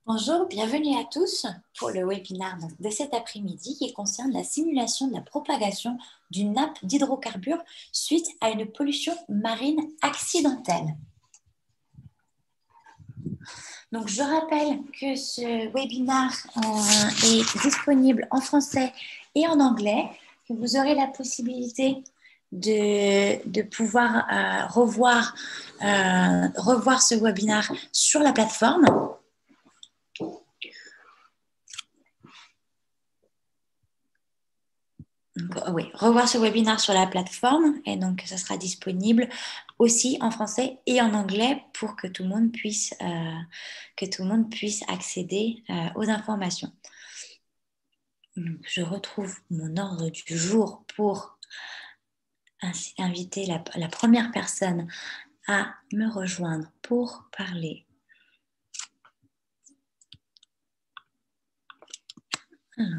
Bonjour, bienvenue à tous pour le webinaire de cet après-midi qui concerne la simulation de la propagation d'une nappe d'hydrocarbures suite à une pollution marine accidentelle. Donc, je rappelle que ce webinaire est disponible en français et en anglais, que vous aurez la possibilité de pouvoir revoir ce webinaire sur la plateforme. Donc, oui, revoir ce webinaire sur la plateforme et donc ça sera disponible aussi en français et en anglais pour que tout le monde puisse accéder aux informations. Donc, je retrouve mon ordre du jour pour ainsi inviter la première personne à me rejoindre pour parler. Alors,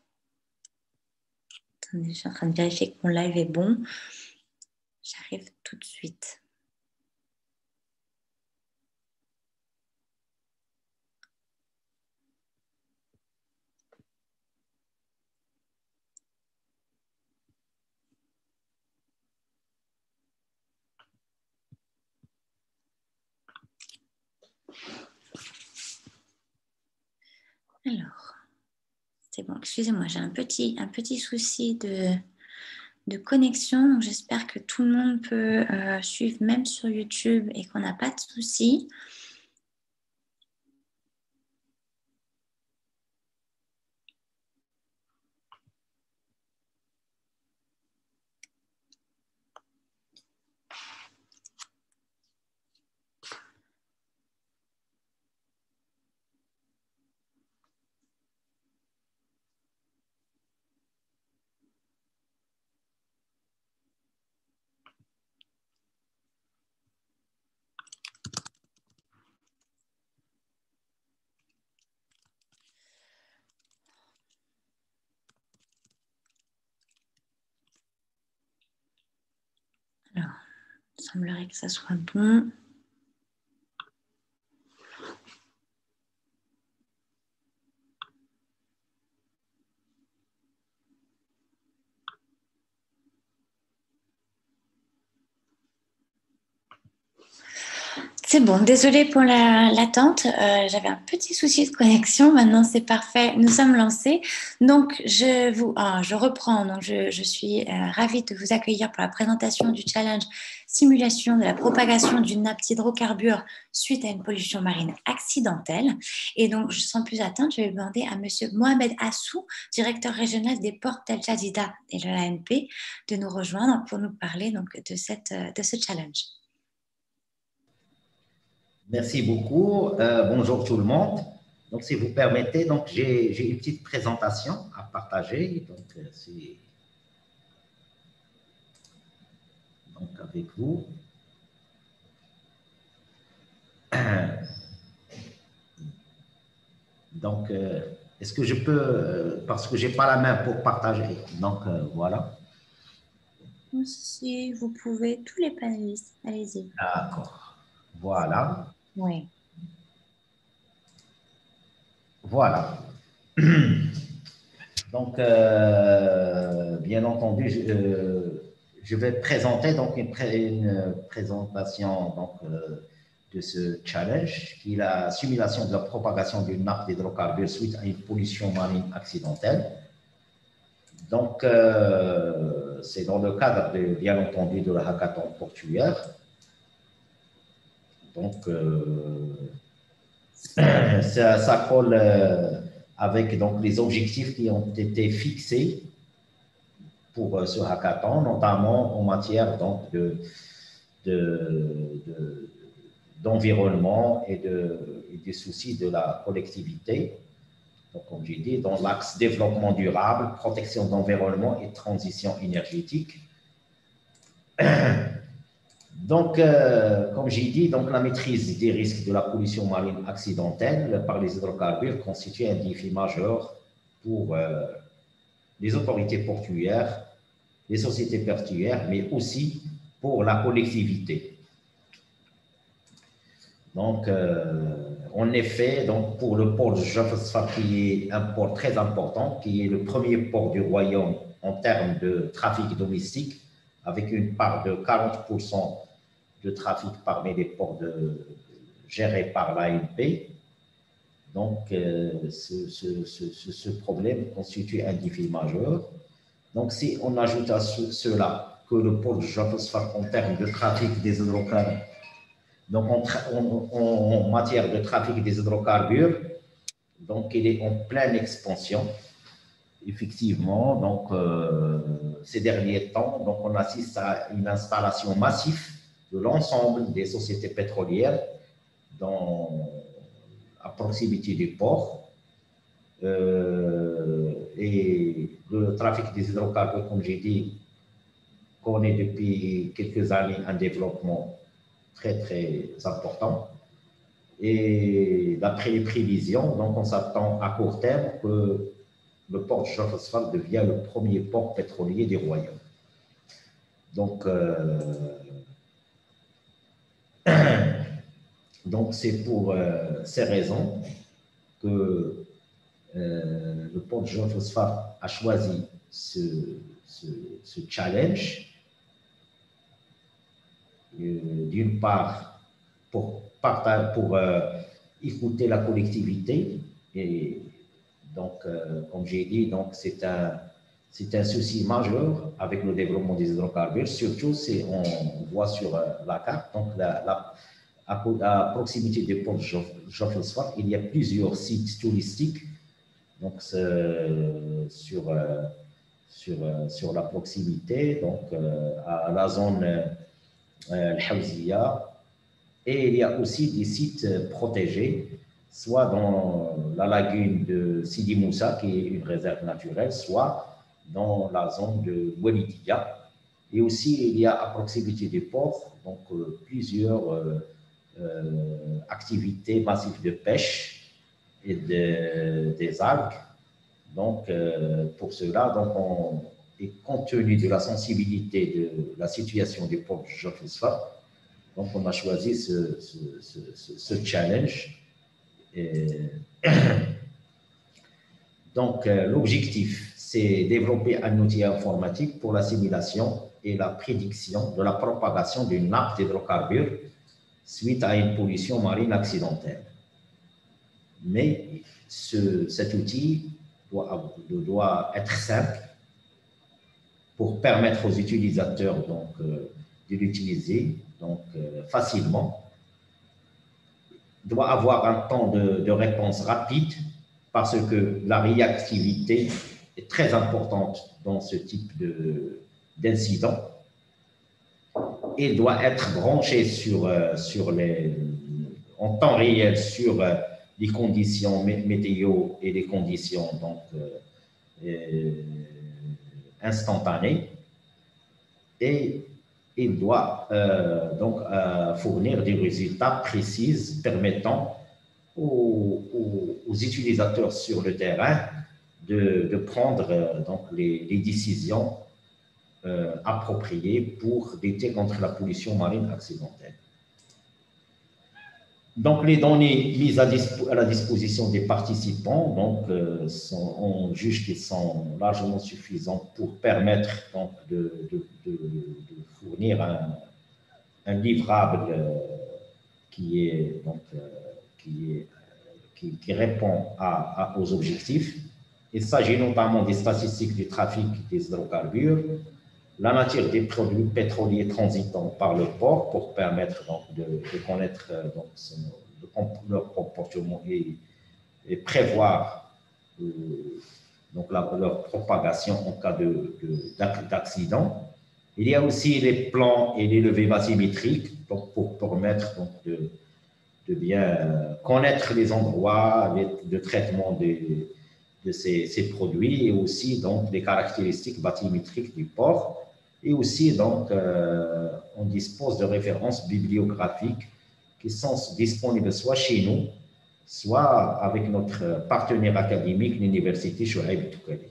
attendez, je suis en train de vérifier que mon live est bon. J'arrive tout de suite. Alors, c'est bon, excusez-moi, j'ai un petit souci de connexion. Donc j'espère que tout le monde peut suivre même sur YouTube et qu'on n'a pas de soucis. Alors, il semblerait que ça soit bon. C'est bon, désolée pour l'attente. J'avais un petit souci de connexion. Maintenant, c'est parfait. Nous sommes lancés. Donc, je reprends. Donc, je suis ravie de vous accueillir pour la présentation du challenge simulation de la propagation d'une nappe d'hydrocarbures suite à une pollution marine accidentelle. Et donc, sans plus attendre, je vais demander à Monsieur Mohamed Assou, directeur régional des ports d'Al Jadida et de l'ANP, de nous rejoindre pour nous parler donc, de ce challenge. Merci beaucoup. Bonjour tout le monde. Donc, si vous permettez, donc j'ai une petite présentation à partager. Donc, avec vous. Donc, est-ce que je peux, parce que j'ai pas la main pour partager. Donc, voilà. Si vous pouvez, tous les panélistes, allez-y. D'accord. Voilà. Oui. Voilà. Donc, bien entendu, je vais présenter donc une présentation donc, de ce challenge qui est la simulation de la propagation d'une nappe d'hydrocarbures suite à une pollution marine accidentelle. Donc, c'est dans le cadre, bien entendu, de la hackathon portuaire. Donc, ça colle avec donc, les objectifs qui ont été fixés pour ce hackathon, notamment en matière donc, d'environnement et des soucis de la collectivité. Donc, comme j'ai dit, dans l'axe développement durable, protection de l'environnement et transition énergétique. Donc, comme j'ai dit, donc, la maîtrise des risques de la pollution marine accidentelle par les hydrocarbures constitue un défi majeur pour les autorités portuaires, les sociétés portuaires, mais aussi pour la collectivité. Donc, en effet, donc, pour le port de Jaffa Sfar, qui est un port très important, qui est le premier port du royaume en termes de trafic domestique, avec une part de 40% de trafic parmi les ports gérés par l'ANP. Donc, ce problème constitue un défi majeur. Donc, si on ajoute à cela que le port de Jaffa Sfar, en termes de trafic des hydrocarbures, donc en matière de trafic des hydrocarbures, donc il est en pleine expansion. Effectivement, donc ces derniers temps, donc on assiste à une installation massive de l'ensemble des sociétés pétrolières à proximité du port. Et le trafic des hydrocarbures, comme j'ai dit, connaît depuis quelques années un développement très, très important. Et d'après les prévisions, donc on s'attend à court terme que le port de Jaffa Sfar devient le premier port pétrolier du royaume. Donc, donc c'est pour ces raisons que le port de Jaffa Sfar a choisi ce challenge. D'une part, pour écouter la collectivité. Et donc, comme j'ai dit, donc c'est un souci majeur avec le développement des hydrocarbures, surtout si on voit sur la carte, donc à proximité du port de Jaffa Sfar, il y a plusieurs sites touristiques, donc sur la proximité, donc à la zone Al-Hawziya. Et il y a aussi des sites protégés, soit dans la lagune de Sidi Moussa, qui est une réserve naturelle, soit dans la zone de Walidiya. Et aussi, il y a à proximité du port donc, plusieurs activités massives de pêche et des algues. Donc, pour cela, donc et compte tenu de la sensibilité de la situation du port de Jaffa Sfar, donc on a choisi ce challenge. Donc, l'objectif, c'est développer un outil informatique pour l'assimilation et la prédiction de la propagation d'une nappe d'hydrocarbures suite à une pollution marine accidentelle. Mais cet outil doit être simple pour permettre aux utilisateurs donc, de l'utiliser donc, facilement. Doit avoir un temps de réponse rapide parce que la réactivité est très importante dans ce type d'incident. Il doit être branché en temps réel sur les conditions météo et les conditions donc, instantanées. Et il doit donc fournir des résultats précis permettant aux utilisateurs sur le terrain de prendre donc les décisions appropriées pour lutter contre la pollution marine accidentelle. Donc, les données mises à la disposition des participants donc, on juge qu'ils sont largement suffisants pour permettre donc, de fournir un livrable qui répond aux objectifs. Il s'agit notamment des statistiques du trafic des hydrocarbures, la nature des produits pétroliers transitant par le port pour permettre donc, de connaître donc, leur comportement et prévoir donc, leur propagation en cas d'accident. Il y a aussi les plans et les levées bathymétriques donc, pour permettre donc, de bien connaître les endroits de traitement de ces produits et aussi donc, les caractéristiques bathymétriques du port. Et aussi, donc, on dispose de références bibliographiques qui sont disponibles soit chez nous, soit avec notre partenaire académique, l'Université Chouaib Toukali.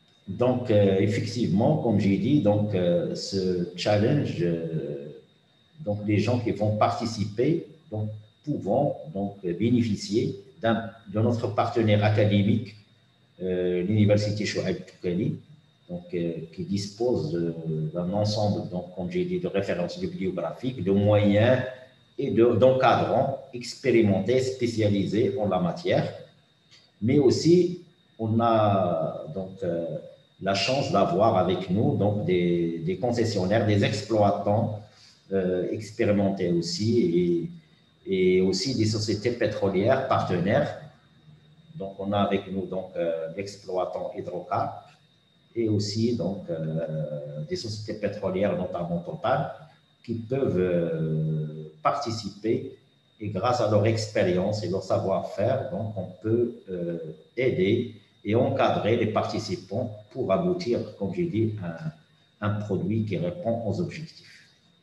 Donc, effectivement, comme j'ai dit, donc, ce challenge donc les gens qui vont participer, donc pouvant donc bénéficier de notre partenaire académique, l'Université Chouaib Toukali, donc, qui dispose d'un ensemble, donc, comme j'ai dit, de références bibliographiques, de moyens et d'encadrants expérimentés, spécialisés en la matière. Mais aussi, on a donc la chance d'avoir avec nous donc, des concessionnaires, des exploitants expérimentés aussi, et aussi des sociétés pétrolières partenaires. Donc, on a avec nous donc l'exploitant Hydrocar et aussi donc des sociétés pétrolières, notamment Total, qui peuvent participer, et grâce à leur expérience et leur savoir-faire, donc on peut aider et encadrer les participants pour aboutir, comme j'ai dit, à un produit qui répond aux objectifs.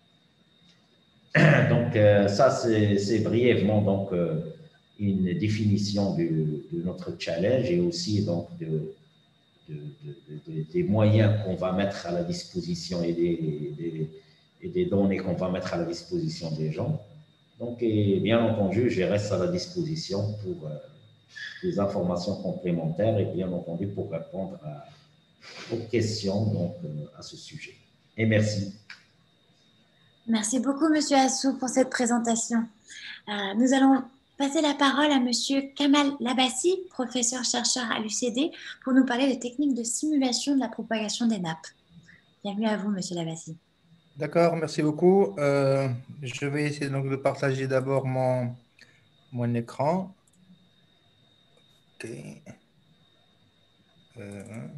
Donc ça, c'est brièvement donc une définition de notre challenge et aussi donc des moyens qu'on va mettre à la disposition et des données qu'on va mettre à la disposition des gens. Donc, et bien entendu, je reste à la disposition pour des informations complémentaires et bien entendu pour répondre aux questions donc, à ce sujet. Et merci. Merci beaucoup, Monsieur Assou, pour cette présentation. Nous allons passer la parole à Monsieur Kamal Labassi, professeur-chercheur à l'UCD, pour nous parler des techniques de simulation de la propagation des nappes. Bienvenue à vous, Monsieur Labassi. D'accord, merci beaucoup. Je vais essayer donc de partager d'abord mon écran. Ok. Je ne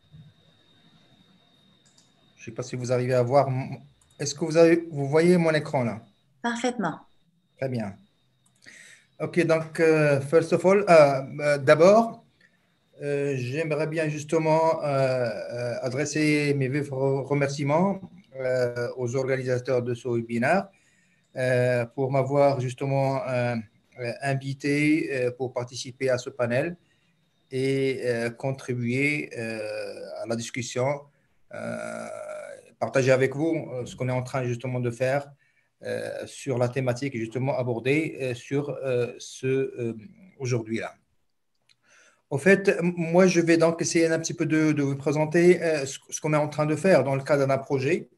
sais pas si vous arrivez à voir. Est-ce que vous voyez mon écran là? Parfaitement. Très bien. Ok, donc, first of all, d'abord, j'aimerais bien justement adresser mes vifs remerciements aux organisateurs de ce webinaire pour m'avoir justement invité pour participer à ce panel et contribuer à la discussion, partager avec vous ce qu'on est en train justement de faire sur la thématique justement abordée sur aujourd'hui-là. Au fait, moi, je vais donc essayer un petit peu de vous présenter ce qu'on est en train de faire dans le cadre d'un projet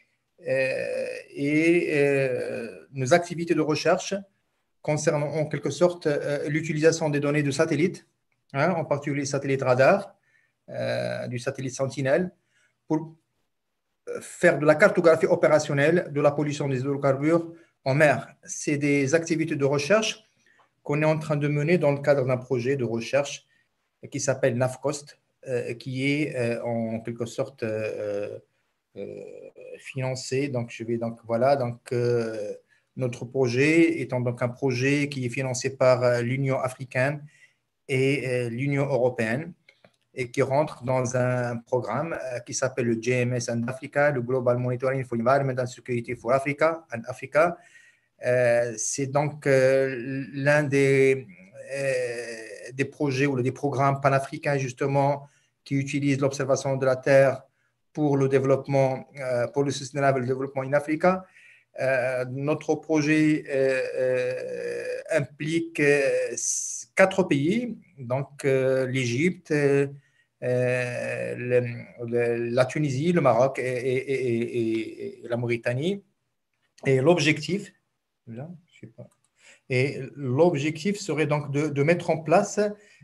et nos activités de recherche concernant en quelque sorte l'utilisation des données de satellites, en particulier satellites radar, du satellite Sentinelle, pour faire de la cartographie opérationnelle de la pollution des hydrocarbures en mer. C'est des activités de recherche qu'on est en train de mener dans le cadre d'un projet de recherche qui s'appelle NAFCOST, qui est en quelque sorte financé. Donc, notre projet étant donc un projet qui est financé par l'Union africaine et l'Union européenne et qui rentre dans un programme qui s'appelle le GMS and Africa, le Global Monitoring for Environment and Security for Africa and Africa. C'est donc l'un des projets ou des programmes panafricains justement qui utilisent l'observation de la Terre pour le développement, pour le Sustainable Development in Africa. Notre projet implique 4 pays, donc l'Égypte, la Tunisie, le Maroc et la Mauritanie. Et l'objectif, serait donc de mettre en place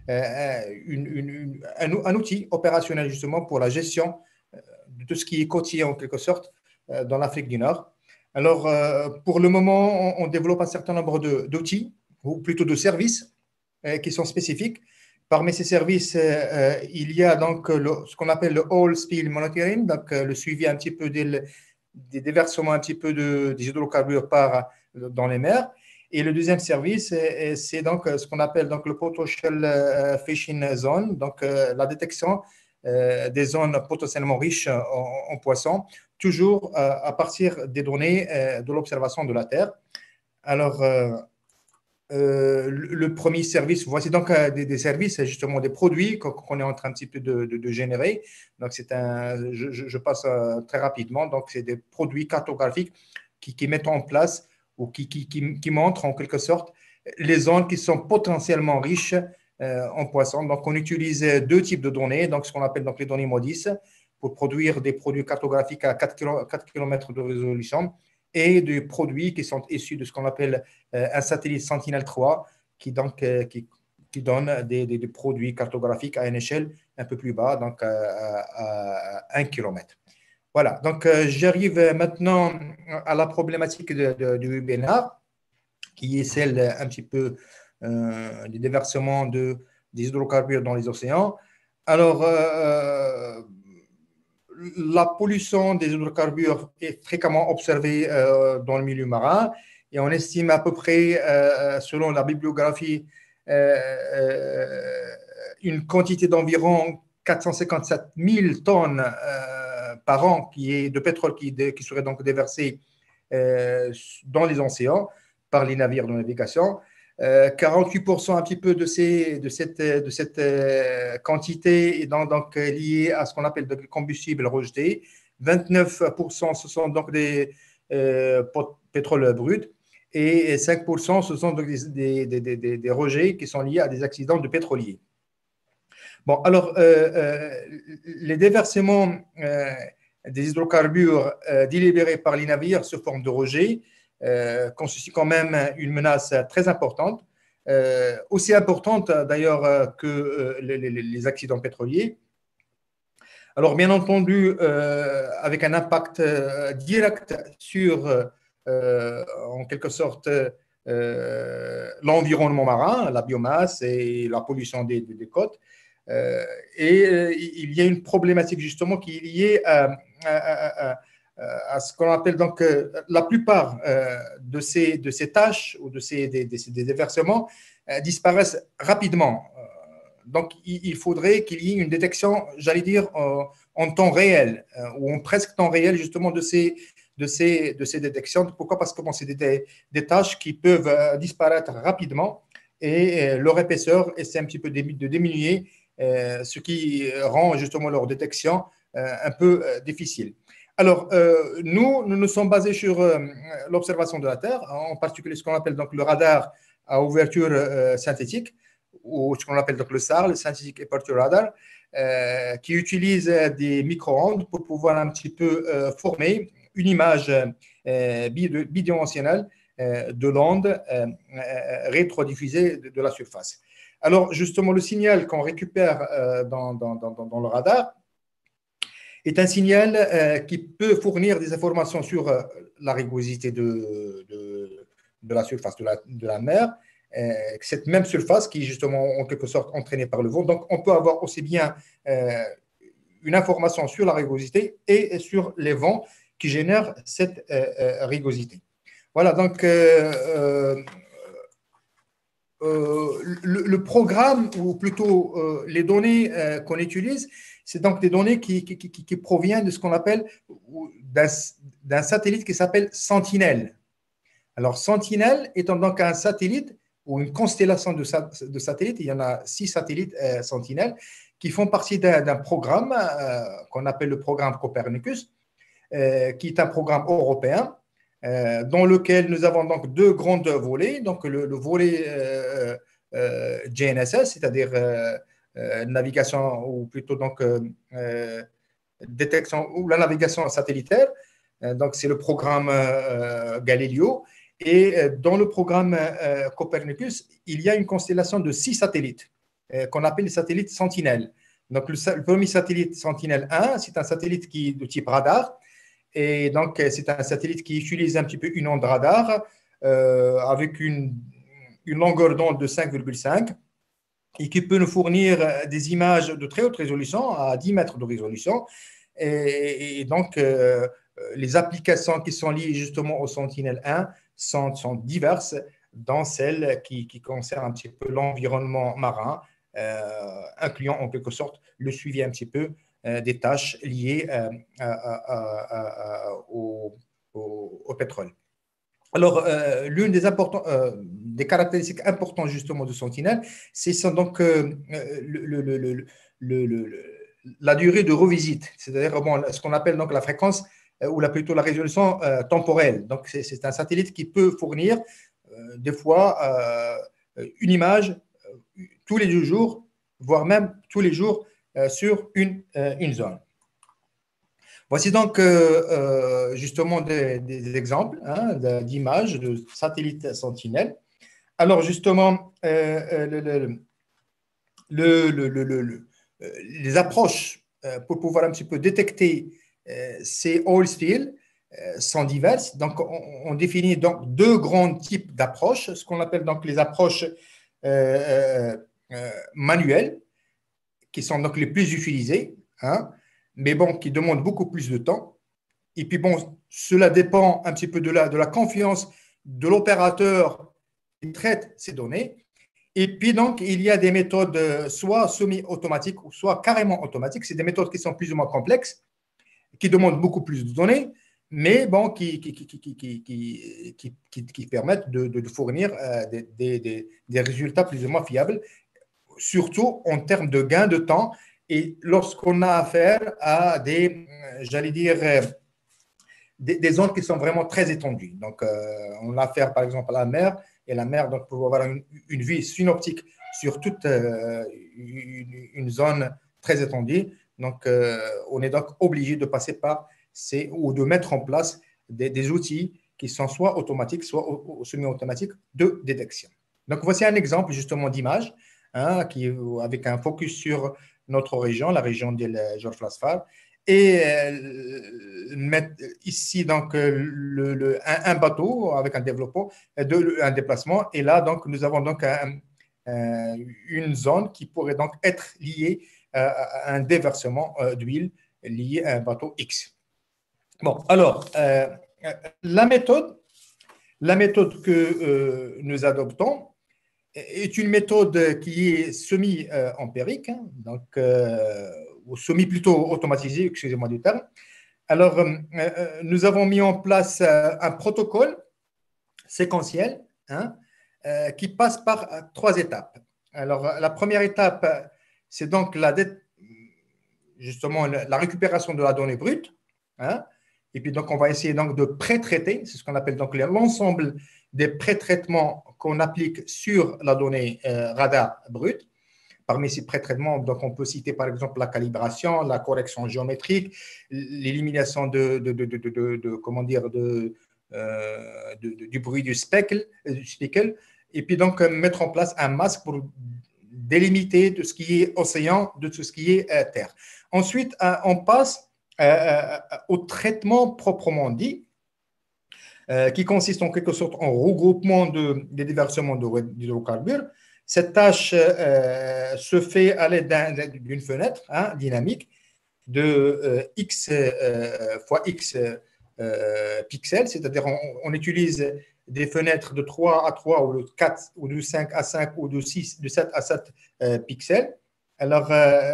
un outil opérationnel justement pour la gestion de tout ce qui est côtier en quelque sorte dans l'Afrique du Nord. Alors, pour le moment, on développe un certain nombre d'outils, ou plutôt de services, qui sont spécifiques. Parmi ces services, il y a donc ce qu'on appelle le Oil Spill Monitoring, donc le suivi un petit peu des déversements un petit peu des hydrocarbures dans les mers. Et le deuxième service, c'est donc ce qu'on appelle donc le Potential Fishing Zone, donc la détection des zones potentiellement riches en poissons, toujours à partir des données de l'observation de la Terre. Alors, le premier service, voici donc des services, justement des produits qu'on est en train un petit peu de générer. Donc, je passe très rapidement. Donc, c'est des produits cartographiques qui mettent en place ou qui montrent en quelque sorte les zones qui sont potentiellement riches en poissons. Donc, on utilise deux types de données, donc ce qu'on appelle donc les données MODIS, pour produire des produits cartographiques à 4 km de résolution et des produits qui sont issus de ce qu'on appelle un satellite Sentinel-3 qui donne des produits cartographiques à une échelle un peu plus bas, donc à 1 km. Voilà, donc j'arrive maintenant à la problématique du webinaire, qui est celle un petit peu du déversement des hydrocarbures dans les océans. Alors, la pollution des hydrocarbures est fréquemment observée dans le milieu marin et on estime à peu près, selon la bibliographie, une quantité d'environ 457 000 tonnes par an de pétrole qui serait donc déversé dans les océans par les navires de navigation. 48% un petit peu de cette quantité est donc liée à ce qu'on appelle des combustibles rejetés. 29% ce sont donc des pétrole brut et 5% ce sont donc des rejets qui sont liés à des accidents de pétroliers. Bon, alors les déversements des hydrocarbures délibérés par les navires sous forme de rejets constitue quand même une menace très importante, aussi importante d'ailleurs que les accidents pétroliers. Alors, bien entendu, avec un impact direct sur, en quelque sorte, l'environnement marin, la biomasse et la pollution des côtes. Il y a une problématique justement qui est liée à ce qu'on appelle donc la plupart de ces tâches ou des déversements disparaissent rapidement. Donc, il faudrait qu'il y ait une détection, j'allais dire, en temps réel ou en presque temps réel justement de ces détections. Pourquoi? Parce que bon, c'est des tâches qui peuvent disparaître rapidement et leur épaisseur essaie un petit peu de diminuer, ce qui rend justement leur détection un peu difficile. Alors, nous sommes basés sur l'observation de la Terre, en particulier ce qu'on appelle donc le radar à ouverture synthétique, ou ce qu'on appelle donc le SAR, le Scientific Aperture Radar, qui utilise des micro-ondes pour pouvoir un petit peu former une image bidimensionnelle de l'onde rétrodiffusée de la surface. Alors, justement, le signal qu'on récupère dans le radar est un signal qui peut fournir des informations sur la rugosité de la surface de la mer, cette même surface qui est justement en quelque sorte entraînée par le vent. Donc, on peut avoir aussi bien une information sur la rugosité et sur les vents qui génèrent cette rugosité. Voilà, donc le programme, ou plutôt les données qu'on utilise, c'est donc des données qui proviennent de ce qu'on appelle d'un satellite qui s'appelle Sentinel. Alors, Sentinel étant donc un satellite ou une constellation de satellites, il y en a 6 satellites Sentinel qui font partie d'un programme qu'on appelle le programme Copernicus, qui est un programme européen dans lequel nous avons donc 2 grandes volets. Donc, le volet GNSS, c'est-à-dire navigation, ou plutôt donc détection ou la navigation satellitaire. Donc, c'est le programme Galileo. Et dans le programme Copernicus, il y a une constellation de 6 satellites qu'on appelle les satellites Sentinelle. Donc, le premier satellite Sentinel 1, c'est un satellite qui est de type radar. Et donc, c'est un satellite qui utilise un petit peu une onde radar avec une longueur d'onde de 5,5 et qui peut nous fournir des images de très haute résolution, à 10 mètres de résolution. Et donc, les applications qui sont liées justement au Sentinel 1 sont diverses, dans celles qui concernent un petit peu l'environnement marin, incluant en quelque sorte le suivi un petit peu des tâches liées au pétrole. Alors, l'une des caractéristiques importantes justement de Sentinel, c'est donc la durée de revisite, c'est-à-dire ce qu'on appelle donc la fréquence ou plutôt la résolution temporelle. Donc, c'est un satellite qui peut fournir des fois une image tous les 2 jours, voire même tous les jours sur une zone. Voici donc justement des exemples hein, d'images de satellites Sentinelle. Alors justement, les approches pour pouvoir un petit peu détecter ces oil spills sont diverses. Donc, on définit donc 2 grands types d'approches, ce qu'on appelle donc les approches manuelles, qui sont donc les plus utilisées, hein, mais bon, qui demandent beaucoup plus de temps. Et puis bon, cela dépend un petit peu de la confiance de l'opérateur qui traite ces données. Et puis donc, il y a des méthodes soit semi-automatiques ou soit carrément automatiques. C'est des méthodes qui sont plus ou moins complexes, qui demandent beaucoup plus de données, mais bon, qui permettent de fournir des résultats plus ou moins fiables, surtout en termes de gain de temps et lorsqu'on a affaire à j'allais dire, des zones qui sont vraiment très étendues. Donc, on a affaire par exemple à la mer, et la mer donc, peut avoir une vue synoptique sur toute une zone très étendue. Donc, on est donc obligé de passer par ou de mettre en place des outils qui sont soit automatiques, soit semi-automatiques de détection. Donc, voici un exemple justement d'image hein, avec un focus sur notre région, la région de Georges Flasfar. Et ici, donc, un bateau avec un déplacement. Et là, donc, nous avons donc une zone qui pourrait donc être liée à un déversement d'huile lié à un bateau X. Bon, alors, la méthode que nous adoptons est une méthode qui est semi-empirique, hein, donc, ou plutôt automatisée, excusez-moi du terme. Alors, nous avons mis en place un protocole séquentiel hein, qui passe par 3 étapes. Alors, la première étape, c'est donc justement la récupération de la donnée brute. Hein, et puis, donc, on va essayer donc de pré-traiter, c'est ce qu'on appelle donc l'ensemble des pré-traitements qu'on applique sur la donnée radar brute. Parmi ces pré-traitements, donc, on peut citer par exemple la calibration, la correction géométrique, l'élimination comment dire, du bruit du speckle, et puis donc mettre en place un masque pour délimiter de ce qui est océan, de tout ce qui est terre. Ensuite, on passe au traitement proprement dit, qui consiste en quelque sorte en regroupement des déversements d'hydrocarbures. Cette tâche se fait à l'aide d'une fenêtre hein, dynamique de X fois X pixels, c'est-à-dire on utilise des fenêtres de 3 à 3 ou de 4 ou de 5 à 5 ou de 7 à 7 pixels. Alors,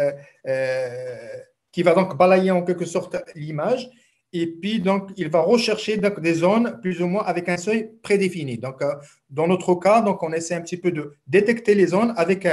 qui va donc balayer en quelque sorte l'image. Et puis, donc, il va rechercher donc, des zones plus ou moins avec un seuil prédéfini. Donc, dans notre cas, donc, on essaie un petit peu de détecter les zones avec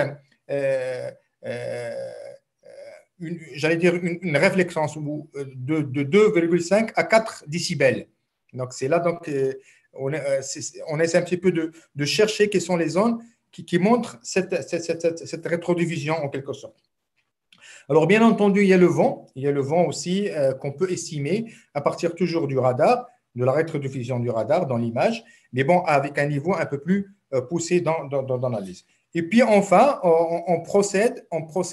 j'allais dire une réflexion de 2,5 à 4 décibels. Donc, c'est là, donc, on essaie un petit peu de chercher quelles sont les zones qui montrent cette rétrodiffusion en quelque sorte. Alors, bien entendu, il y a le vent aussi qu'on peut estimer à partir toujours du radar, de la rétrodiffusion du radar dans l'image, mais bon, avec un niveau un peu plus poussé dans l'analyse. Et puis, enfin, on procède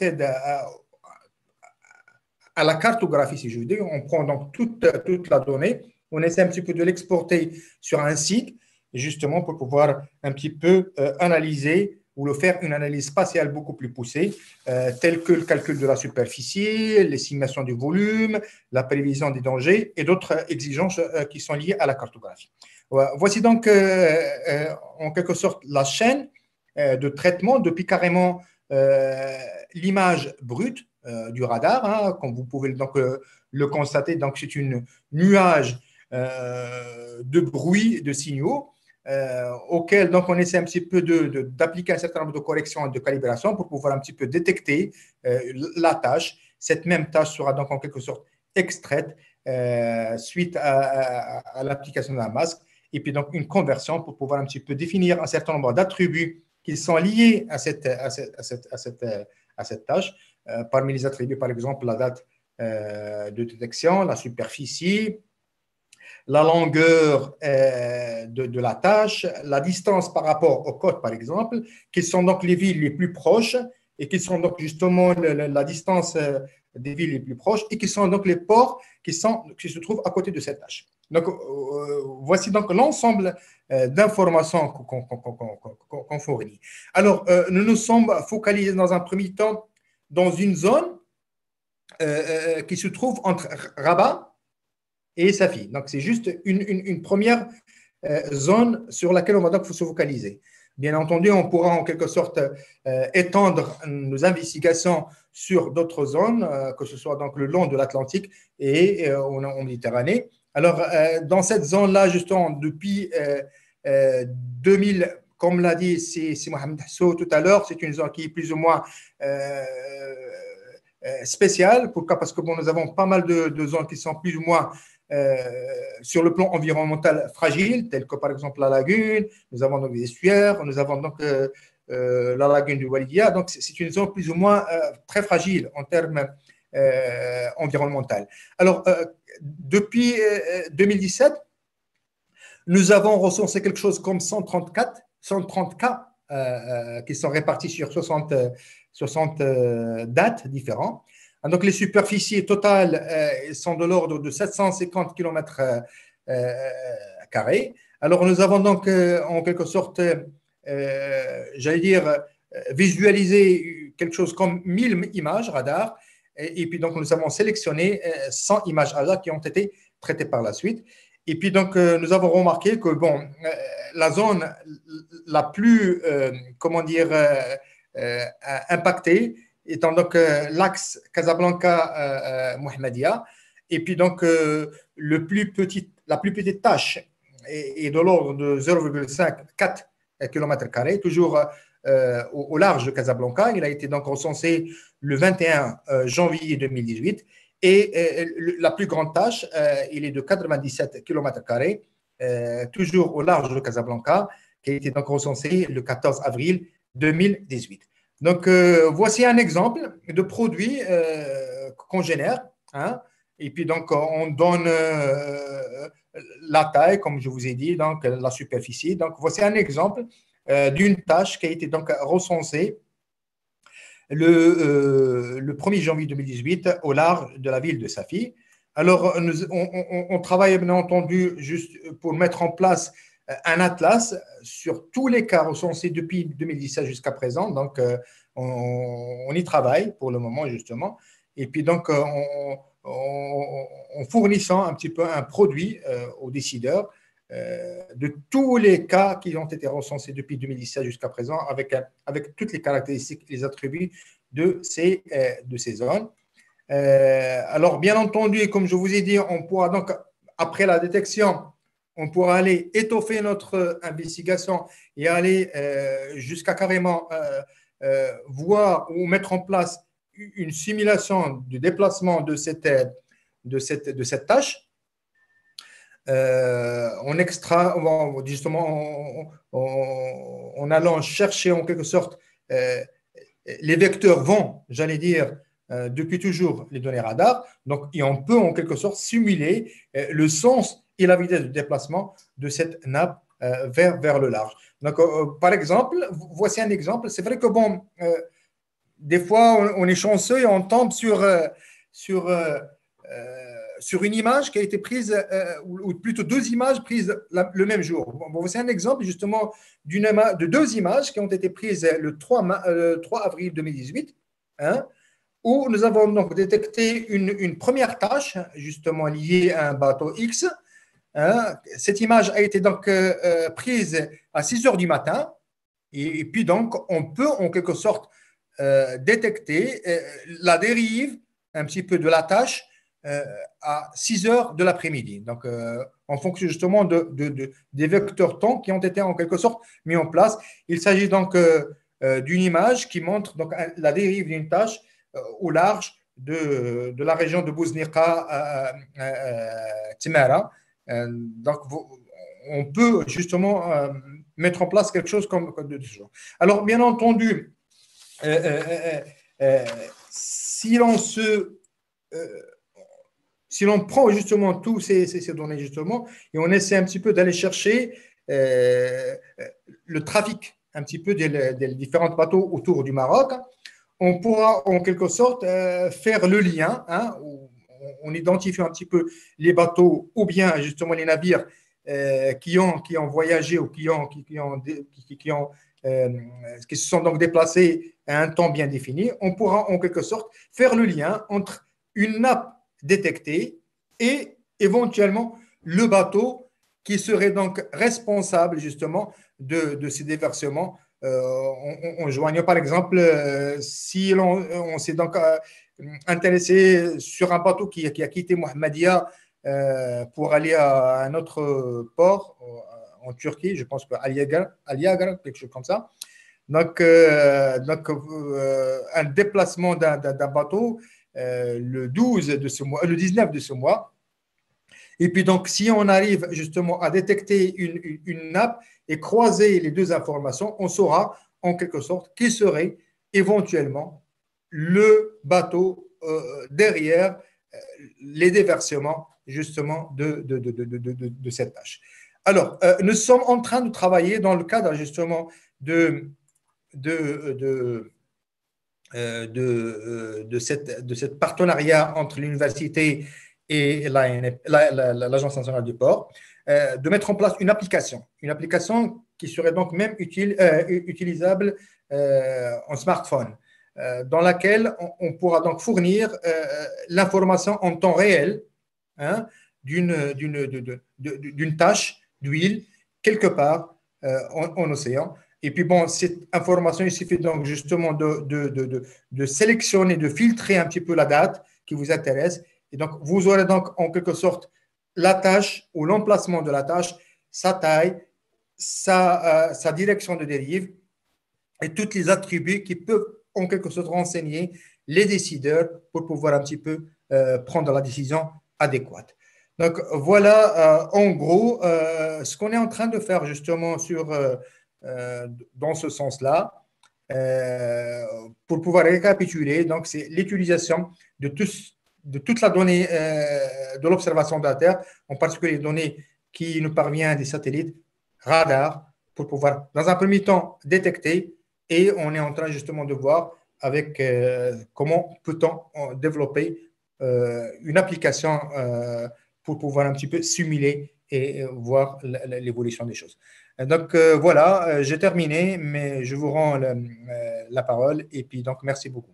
à la cartographie, si je veux dire. On prend donc toute la donnée, on essaie un petit peu de l'exporter sur un site, justement pour pouvoir un petit peu analyser ou faire une analyse spatiale beaucoup plus poussée, telle que le calcul de la superficie, l'estimation du volume, la prévision des dangers et d'autres exigences qui sont liées à la cartographie. Voici donc en quelque sorte la chaîne de traitement depuis carrément l'image brute du radar, hein, comme vous pouvez donc le constater. Donc c'est une nuage de bruit, de signaux, auquel donc on essaie un petit peu d'appliquer un certain nombre de corrections et de calibration pour pouvoir un petit peu détecter la tâche. Cette même tâche sera donc en quelque sorte extraite suite à l'application d'un masque, et puis donc une conversion pour pouvoir un petit peu définir un certain nombre d'attributs qui sont liés à cette tâche. Parmi les attributs, par exemple, la date de détection, la superficie, la longueur de la tâche, la distance par rapport aux côtes, par exemple, qui sont donc les villes les plus proches et qui sont donc justement la distance des villes les plus proches et qui sont donc les ports qui se trouvent à côté de cette tâche. Donc, voici donc l'ensemble d'informations qu'on fournit. Alors, nous nous sommes focalisés dans un premier temps dans une zone qui se trouve entre Rabat et Safi. Donc, c'est juste une première zone sur laquelle on va donc se focaliser. Bien entendu, on pourra en quelque sorte étendre nos investigations sur d'autres zones, que ce soit donc le long de l'Atlantique et en Méditerranée. Alors, dans cette zone-là, justement, depuis 2000, comme l'a dit Mohamed Hasso tout à l'heure, c'est une zone qui est plus ou moins spéciale. Pourquoi? Parce que bon, nous avons pas mal de zones qui sont plus ou moins sur le plan environnemental fragile, telles que par exemple la lagune, nous avons donc des estuaires, nous avons donc la lagune du Walidia. Donc, c'est une zone plus ou moins très fragile en termes environnementaux. Alors, depuis 2017, nous avons recensé quelque chose comme 130 cas qui sont répartis sur 60 dates différentes. Donc, les superficies totales sont de l'ordre de 750 km carrés. Alors, nous avons donc en quelque sorte, j'allais dire, visualisé quelque chose comme 1000 images radar. Et puis, donc, nous avons sélectionné 100 images radar qui ont été traitées par la suite. Et puis, donc, nous avons remarqué que, bon, la zone la plus, comment dire, impactée, étant donc l'axe Casablanca-Mohammedia. Et puis donc, la plus petite tâche est de l'ordre de 0,54 km², toujours au large de Casablanca. Il a été donc recensé le 21 janvier 2018. Et la plus grande tâche, il est de 97 km², toujours au large de Casablanca, qui a été donc recensé le 14 avril 2018. Donc, voici un exemple de produit qu'on génère. Hein, et puis, donc, on donne la taille, comme je vous ai dit, donc la superficie. Donc, voici un exemple d'une tâche qui a été donc recensée le 1er janvier 2018 au large de la ville de Safi. Alors, on travaille bien entendu juste pour mettre en place un atlas sur tous les cas recensés depuis 2017 jusqu'à présent. Donc, on y travaille pour le moment, justement. Et puis, donc, en fournissant un petit peu un produit aux décideurs de tous les cas qui ont été recensés depuis 2017 jusqu'à présent, avec toutes les caractéristiques et les attributs de ces zones. Alors, bien entendu, et comme je vous ai dit, on pourra donc, après la détection, on pourra aller étoffer notre investigation et aller jusqu'à carrément voir ou mettre en place une simulation du déplacement de cette tâche. Justement, en allant chercher en quelque sorte, les vecteurs vont, j'allais dire, depuis toujours les données radar. Donc, et on peut en quelque sorte simuler le sens et la vitesse de déplacement de cette nappe vers le large. Donc, par exemple, voici un exemple. C'est vrai que, bon, des fois, on est chanceux et on tombe sur une image qui a été prise, ou plutôt deux images prises le même jour. Bon, voici un exemple justement de deux images qui ont été prises le 3 avril 2018, hein, où nous avons donc détecté une première tâche justement liée à un bateau X. Hein. Cette image a été donc prise à 6 heures du matin et puis donc on peut en quelque sorte détecter la dérive un petit peu de la tâche à 6 heures de l'après-midi. Donc, en fonction justement des vecteurs temps qui ont été en quelque sorte mis en place. Il s'agit donc d'une image qui montre donc la dérive d'une tâche au large de la région de Bouznika, Timara. Donc, on peut justement mettre en place quelque chose comme de ce genre. Alors, bien entendu, si l'on prend justement tous ces données justement et on essaie un petit peu d'aller chercher le trafic un petit peu des différents bateaux autour du Maroc, on pourra en quelque sorte faire le lien, hein, on identifie un petit peu les bateaux ou bien justement les navires qui ont voyagé ou qui se sont donc déplacés à un temps bien défini. On pourra en quelque sorte faire le lien entre une nappe détectée et éventuellement le bateau qui serait donc responsable justement de ces déversements. On joignant par exemple, si on s'est donc intéressé sur un bateau qui a quitté Mohammedia pour aller à un autre port en Turquie, je pense qu'Aliagar, quelque chose comme ça. Donc, un déplacement d'un bateau le 12 de ce mois, le 19 de ce mois. Et puis donc, si on arrive justement à détecter une nappe et croiser les deux informations, on saura en quelque sorte qui serait éventuellement le bateau derrière les déversements justement de cette tâche. Alors, nous sommes en train de travailler dans le cadre justement de cette partenariat entre l'université et l'Agence nationale du port, de mettre en place une application qui serait donc même utilisable en smartphone, dans laquelle on pourra donc fournir l'information en temps réel, hein, d'une tache d'huile quelque part en océan. Et puis bon, cette information, il suffit donc justement de sélectionner, de filtrer un petit peu la date qui vous intéresse. Et donc, vous aurez donc en quelque sorte la tâche ou l'emplacement de la tâche, sa taille, sa direction de dérive et tous les attributs qui peuvent en quelque sorte renseigner les décideurs pour pouvoir un petit peu prendre la décision adéquate. Donc, voilà en gros ce qu'on est en train de faire justement dans ce sens-là. Pour pouvoir récapituler, donc c'est l'utilisation de toute la donnée de l'observation de la Terre, en particulier les données qui nous parviennent des satellites, radars, pour pouvoir, dans un premier temps, détecter. Et on est en train justement de voir avec comment peut-on développer une application pour pouvoir un petit peu simuler et voir l'évolution des choses. Donc voilà, j'ai terminé, mais je vous rends la parole et puis donc merci beaucoup.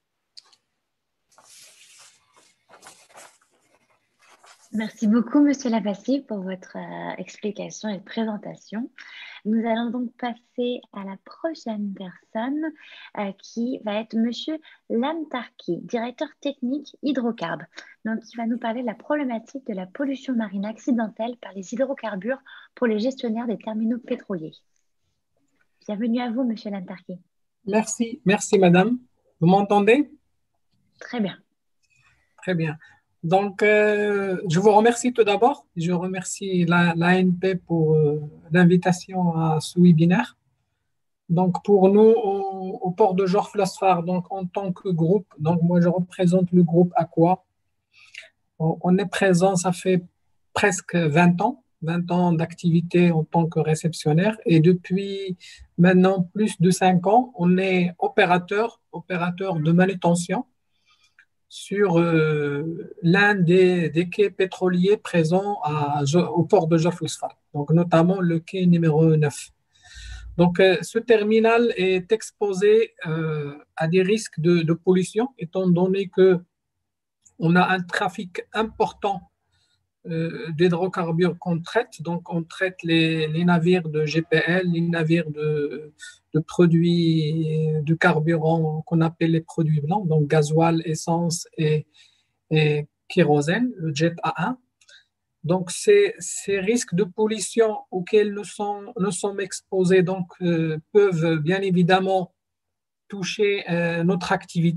Merci beaucoup, Monsieur Labassi, pour votre explication et présentation. Nous allons donc passer à la prochaine personne qui va être Monsieur Lamtarki, directeur technique hydrocarbes. Donc, il va nous parler de la problématique de la pollution marine accidentelle par les hydrocarbures pour les gestionnaires des terminaux pétroliers. Bienvenue à vous, Monsieur Lamtarki. Merci, Madame. Vous m'entendez? Très bien. Très bien. Donc, je vous remercie tout d'abord. Je remercie l'ANP pour l'invitation à ce webinaire. Donc, pour nous, au port de Jorf-Lasfar, donc en tant que groupe, donc moi je représente le groupe Aqua. On est présent, ça fait presque 20 ans d'activité en tant que réceptionnaire. Et depuis maintenant plus de 5 ans, on est opérateur de manutention sur l'un des quais pétroliers présents au port de Jorf-Lasfar, donc notamment le quai numéro 9. Donc, ce terminal est exposé à des risques de pollution, étant donné qu'on a un trafic important d'hydrocarbures qu'on traite. Donc, on traite les navires de GPL, les navires de produits de carburant qu'on appelle les produits blancs, donc gasoil, essence et kérosène, le jet A1. Donc, ces risques de pollution auxquels nous sommes exposés donc, peuvent bien évidemment toucher notre activité.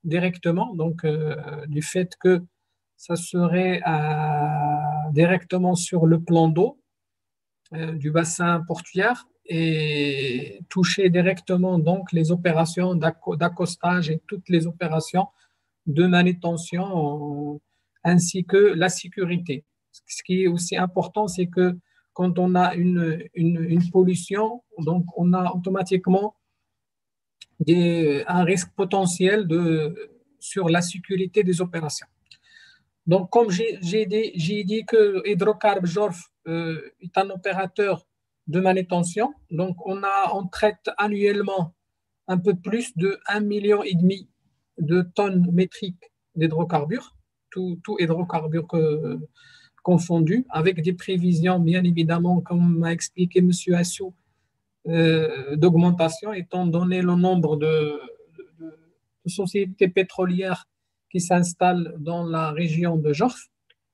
directement, donc du fait que ça serait directement sur le plan d'eau du bassin portuaire et toucher directement donc les opérations d'accostage et toutes les opérations de manutention ainsi que la sécurité. Ce qui est aussi important, c'est que quand on a une pollution, donc on a automatiquement un risque potentiel sur la sécurité des opérations. Donc, comme j'ai dit que Hydrocarbures Jorf est un opérateur de manutention, donc on traite annuellement un peu plus de 1,5 million de tonnes métriques d'hydrocarbures, tout hydrocarbures confondus, avec des prévisions, bien évidemment, comme m'a expliqué M. Assou, d'augmentation, étant donné le nombre de sociétés pétrolières qui s'installent dans la région de Jorf.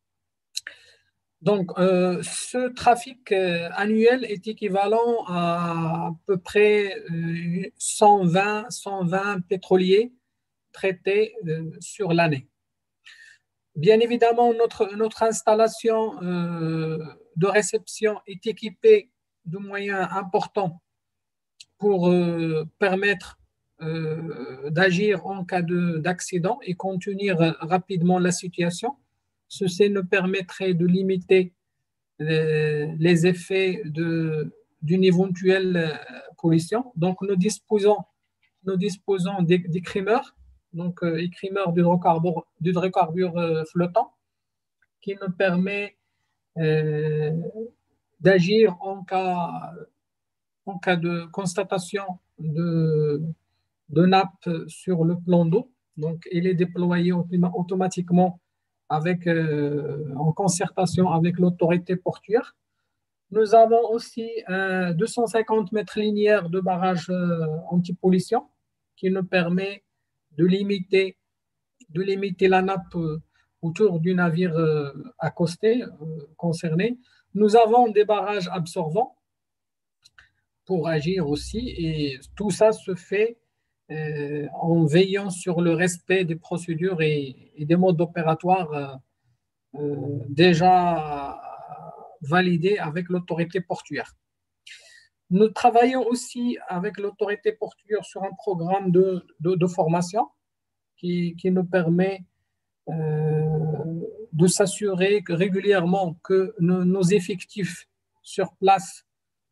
Donc, ce trafic annuel est équivalent à peu près 120 pétroliers traités sur l'année. Bien évidemment, notre installation de réception est équipée de moyens importants pour permettre d'agir en cas d'accident et contenir rapidement la situation. Ceci nous permettrait de limiter les effets d'une éventuelle pollution. Donc, nous disposons d'écrémeurs, donc écrémeurs d'hydrocarbures flottants, qui nous permet d'agir en cas de constatation de nappe sur le plan d'eau. Donc, il est déployé automatiquement en concertation avec l'autorité portuaire. Nous avons aussi 250 mètres linéaires de barrage anti-pollution qui nous permet de limiter la nappe autour du navire accosté concerné. Nous avons des barrages absorbants pour agir aussi, et tout ça se fait en veillant sur le respect des procédures et des modes opératoires déjà validés avec l'autorité portuaire. Nous travaillons aussi avec l'autorité portuaire sur un programme de formation qui nous permet de s'assurer régulièrement que nos effectifs sur place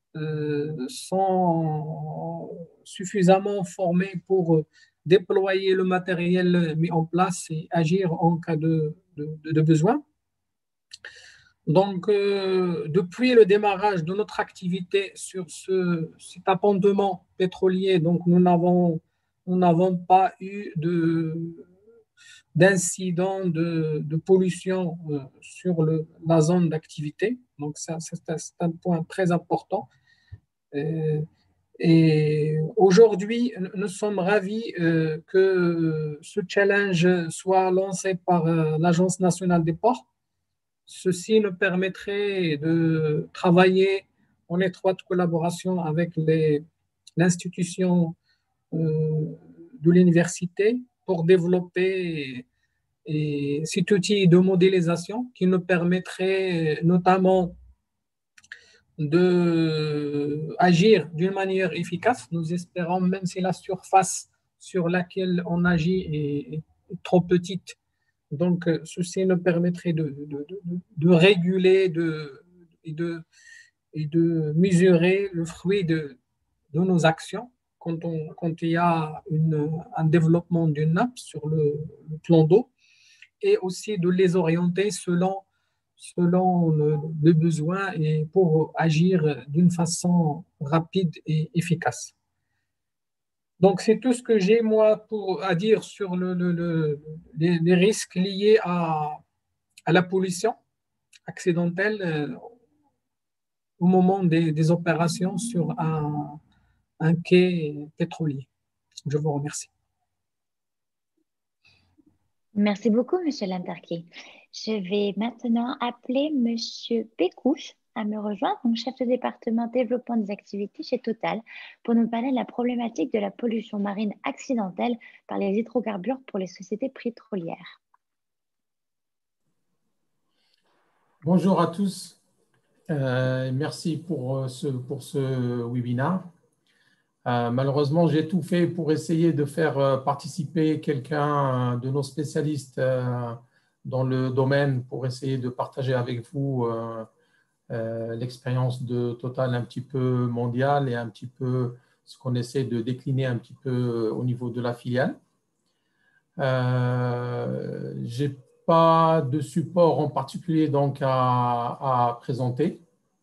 sont suffisamment formés pour déployer le matériel mis en place et agir en cas de besoin. Donc, depuis le démarrage de notre activité sur cet appontement pétrolier, donc nous n'avons pas eu d'incident de pollution sur la zone d'activité. Donc, ça, c'est un point très important. Et aujourd'hui, nous sommes ravis que ce challenge soit lancé par l'Agence nationale des ports. Ceci nous permettrait de travailler en étroite collaboration avec l'institution de l'université pour développer cet outil de modélisation qui nous permettrait notamment d'agir d'une manière efficace. Nous espérons, même si la surface sur laquelle on agit est trop petite, donc ceci nous permettrait de réguler et de mesurer le fruit de nos actions quand il y a un développement d'une nappe sur le plan d'eau, et aussi de les orienter selon le besoin et pour agir d'une façon rapide et efficace. Donc, c'est tout ce que j'ai, moi, à dire sur les risques liés à la pollution accidentelle au moment des opérations sur un quai pétrolier. Je vous remercie. Merci beaucoup, Monsieur Lamperki. Je vais maintenant appeler Monsieur Pécouche. à me rejoindre, donc chef de département développement des activités chez Total, pour nous parler de la problématique de la pollution marine accidentelle par les hydrocarbures pour les sociétés pétrolières. Bonjour à tous. Merci pour ce webinaire. Malheureusement, j'ai tout fait pour essayer de faire participer quelqu'un de nos spécialistes dans le domaine pour essayer de partager avec vous l'expérience de Total un petit peu mondiale et un petit peu ce qu'on essaie de décliner un petit peu au niveau de la filiale. J'ai pas de support en particulier donc à présenter.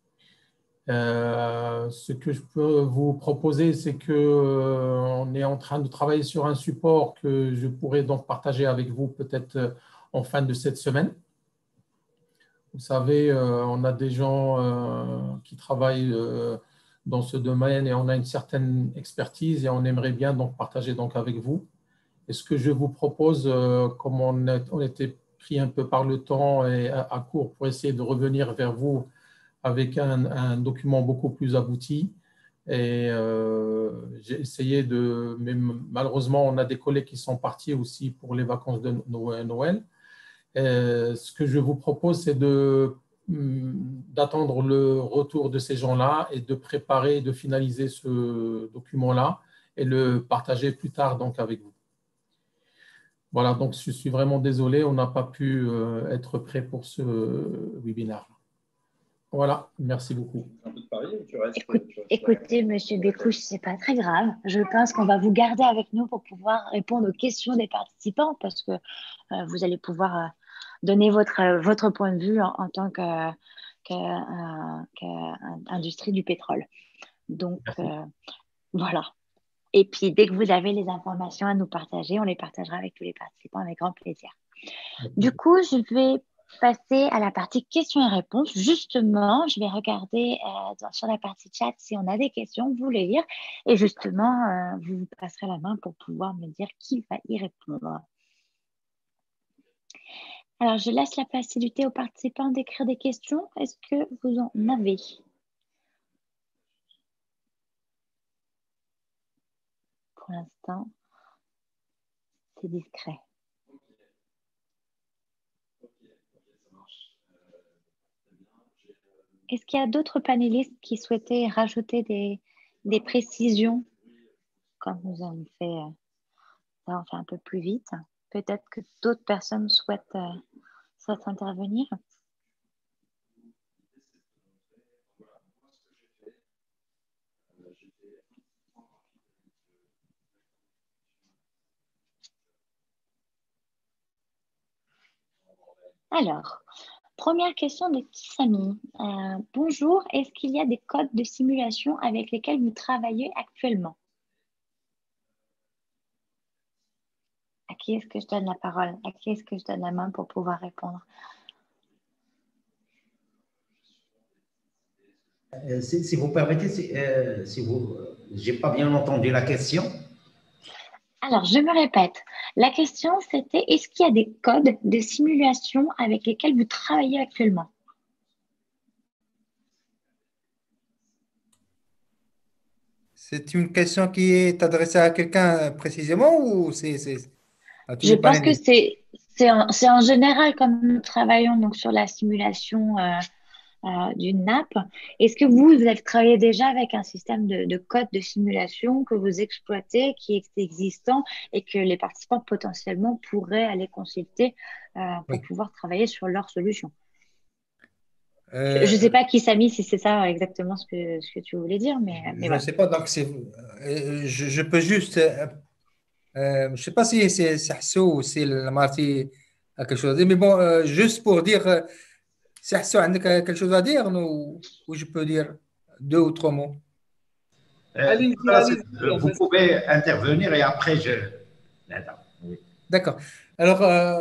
Ce que je peux vous proposer, c'est que on est en train de travailler sur un support que je pourrais donc partager avec vous peut-être en fin de cette semaine. Vous savez, on a des gens qui travaillent dans ce domaine et on a une certaine expertise et on aimerait bien donc partager donc avec vous. Et ce que je vous propose, comme on était pris un peu par le temps et à court pour essayer de revenir vers vous avec un document beaucoup plus abouti. Et j'ai essayé de… Mais malheureusement, on a des collègues qui sont partis aussi pour les vacances de Noël. Ce que je vous propose, c'est d'attendre le retour de ces gens-là et de préparer, de finaliser ce document-là et le partager plus tard donc, avec vous. Voilà, donc je suis vraiment désolé, on n'a pas pu être prêt pour ce webinaire. Voilà, merci beaucoup. Écoutez, Monsieur Bécouche, ce n'est pas très grave. Je pense qu'on va vous garder avec nous pour pouvoir répondre aux questions des participants parce que vous allez pouvoir donner votre point de vue en tant qu'industrie du pétrole. Donc, voilà. Et puis, dès que vous avez les informations à nous partager, on les partagera avec tous les participants avec grand plaisir. Du coup, je vais passer à la partie questions et réponses. Justement, je vais regarder sur la partie chat si on a des questions, vous les lire. Et justement, vous vous passerez la main pour pouvoir me dire qui va y répondre. Alors, je laisse la facilité aux participants d'écrire des questions. Est-ce que vous en avez ? Pour l'instant, c'est discret. Est-ce qu'il y a d'autres panélistes qui souhaitaient rajouter des précisions comme nous avons fait, ça on fait un peu plus vite. Peut-être que d'autres personnes souhaitent intervenir. Alors, première question de Kissami. Bonjour, est-ce qu'il y a des codes de simulation avec lesquels vous travaillez actuellement? À qui est-ce que je donne la parole? À qui est-ce que je donne la main pour pouvoir répondre? Si vous permettez, j'ai pas bien entendu la question. Alors, je me répète. La question, c'était est-ce qu'il y a des codes de simulation avec lesquels vous travaillez actuellement? C'est une question qui est adressée à quelqu'un précisément ou c'est à tous Je les pense que panélistes? c'est en général, comme nous travaillons donc sur la simulation d'une nappe. Est-ce que vous avez travaillé déjà avec un système de code de simulation que vous exploitez, qui est existant et que les participants potentiellement pourraient aller consulter pour pouvoir travailler sur leur solution? Je ne sais pas qui s'est mis, si c'est ça exactement ce que tu voulais dire, mais Je ne voilà. sais pas, donc je peux juste, je ne sais pas si c'est Sahso ou c'est la Marty a quelque chose à dire, mais bon, juste pour dire, Sahso a quelque chose à dire ou je peux dire deux ou trois mots? Vous pouvez intervenir et après je… Oui. D'accord. Alors,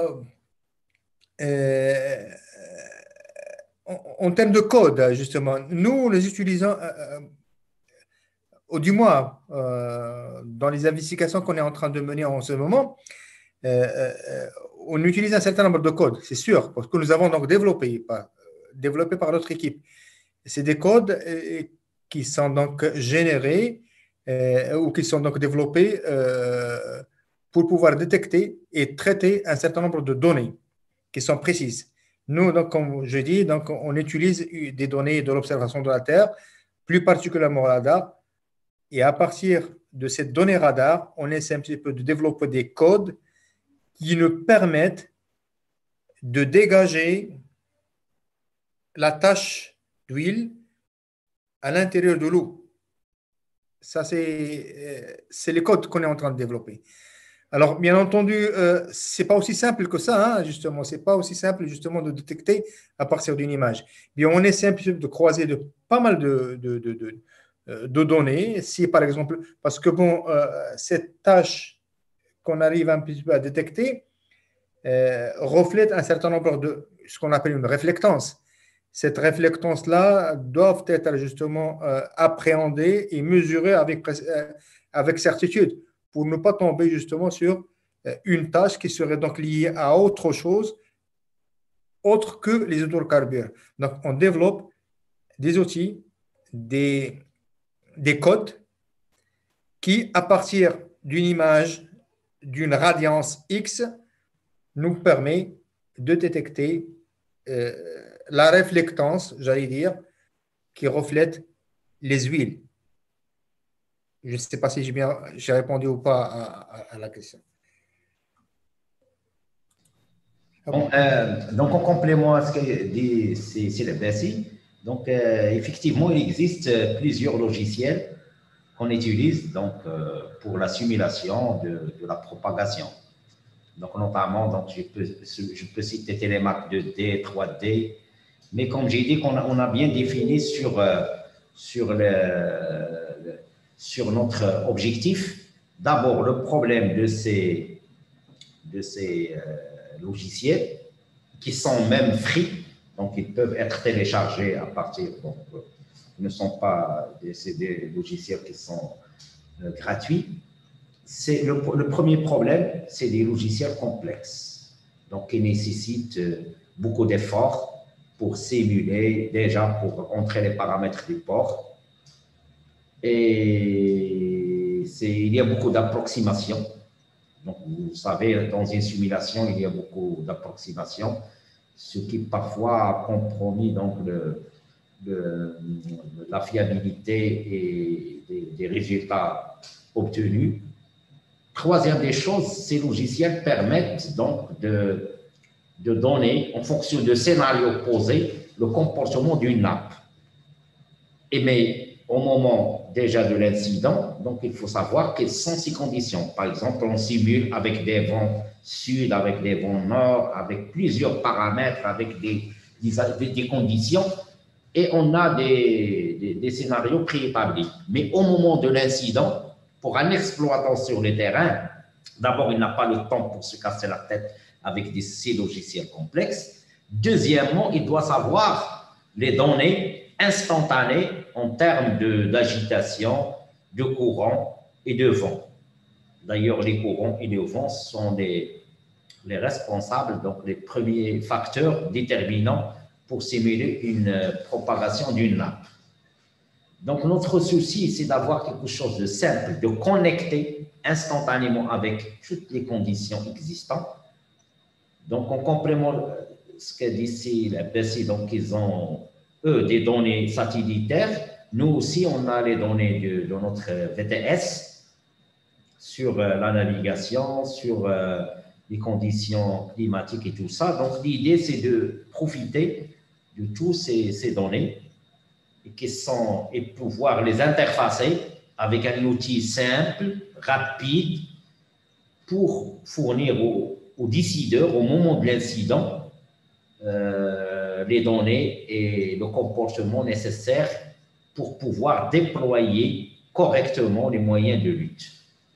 en termes de code, justement, nous les utilisons, ou du moins dans les investigations qu'on est en train de mener en ce moment, on utilise un certain nombre de codes, c'est sûr, parce que nous avons donc développé par notre équipe. C'est des codes qui sont donc générés ou qui sont donc développés pour pouvoir détecter et traiter un certain nombre de données qui sont précises. Nous, donc, comme je dis, donc, on utilise des données de l'observation de la Terre, plus particulièrement radar, et à partir de cette donnée radar, on essaie un petit peu de développer des codes qui nous permettent de dégager la tache d'huile à l'intérieur de l'eau. Ça, c'est les codes qu'on est en train de développer. Alors, bien entendu, ce n'est pas aussi simple que ça, hein, justement. Ce n'est pas aussi simple, justement, de détecter à partir d'une image. Bien, on essaie un petit peu de croiser pas mal de données. Si, par exemple, parce que, bon, cette tâche qu'on arrive un petit peu à détecter reflète un certain nombre de ce qu'on appelle une réflectance. Cette réflectance-là doit être, justement, appréhendée et mesurée avec certitude, pour ne pas tomber justement sur une tâche qui serait donc liée à autre chose, autre que les hydrocarbures. Donc, on développe des outils, des codes qui, à partir d'une image, d'une radiance X, nous permet de détecter la réflectance, j'allais dire, qui reflète les huiles. Je ne sais pas si j'ai répondu ou pas à la question. Bon, donc, en complément à ce que dit Céline Bessi, donc, effectivement, il existe plusieurs logiciels qu'on utilise donc, pour la simulation de la propagation. Donc, notamment, donc, je peux citer Télémac 2D, 3D, mais comme j'ai dit, on a bien défini sur notre objectif, d'abord le problème de ces logiciels qui sont même free, donc ils peuvent être téléchargés à partir, donc ils ne sont pas des logiciels qui sont gratuits. C'est le premier problème, c'est des logiciels complexes, donc qui nécessitent beaucoup d'efforts pour simuler, déjà pour entrer les paramètres du port. Et il y a beaucoup d'approximations. Donc, vous savez, dans une simulation, il y a beaucoup d'approximations, ce qui parfois a compromis donc, la fiabilité et des résultats obtenus. Troisième des choses, ces logiciels permettent donc de donner, en fonction de scénarios posés, le comportement d'une nappe. Mais au moment déjà de l'incident, donc il faut savoir quelles sont ces conditions. Par exemple, on simule avec des vents sud, avec des vents nord, avec plusieurs paramètres, avec des conditions, et on a des scénarios préétablis. Mais au moment de l'incident, pour un exploitant sur le terrain, d'abord, il n'a pas le temps pour se casser la tête avec ces logiciels complexes. Deuxièmement, il doit savoir les données instantanées en termes d'agitation, de courant et de vent. D'ailleurs, les courants et les vents sont les responsables, donc les premiers facteurs déterminants pour simuler une propagation d'une nappe. Donc, notre souci, c'est d'avoir quelque chose de simple, de connecter instantanément avec toutes les conditions existantes. Donc, en complément ce qu'a dit ici la Bessie, donc ils ont, eux, des données satellitaires. Nous aussi, on a les données de notre VTS sur la navigation, sur les conditions climatiques et tout ça. Donc, l'idée, c'est de profiter de toutes ces données et pouvoir les interfacer avec un outil simple, rapide, pour fournir aux décideurs, au moment de l'incident, les données et le comportement nécessaire pour pouvoir déployer correctement les moyens de lutte.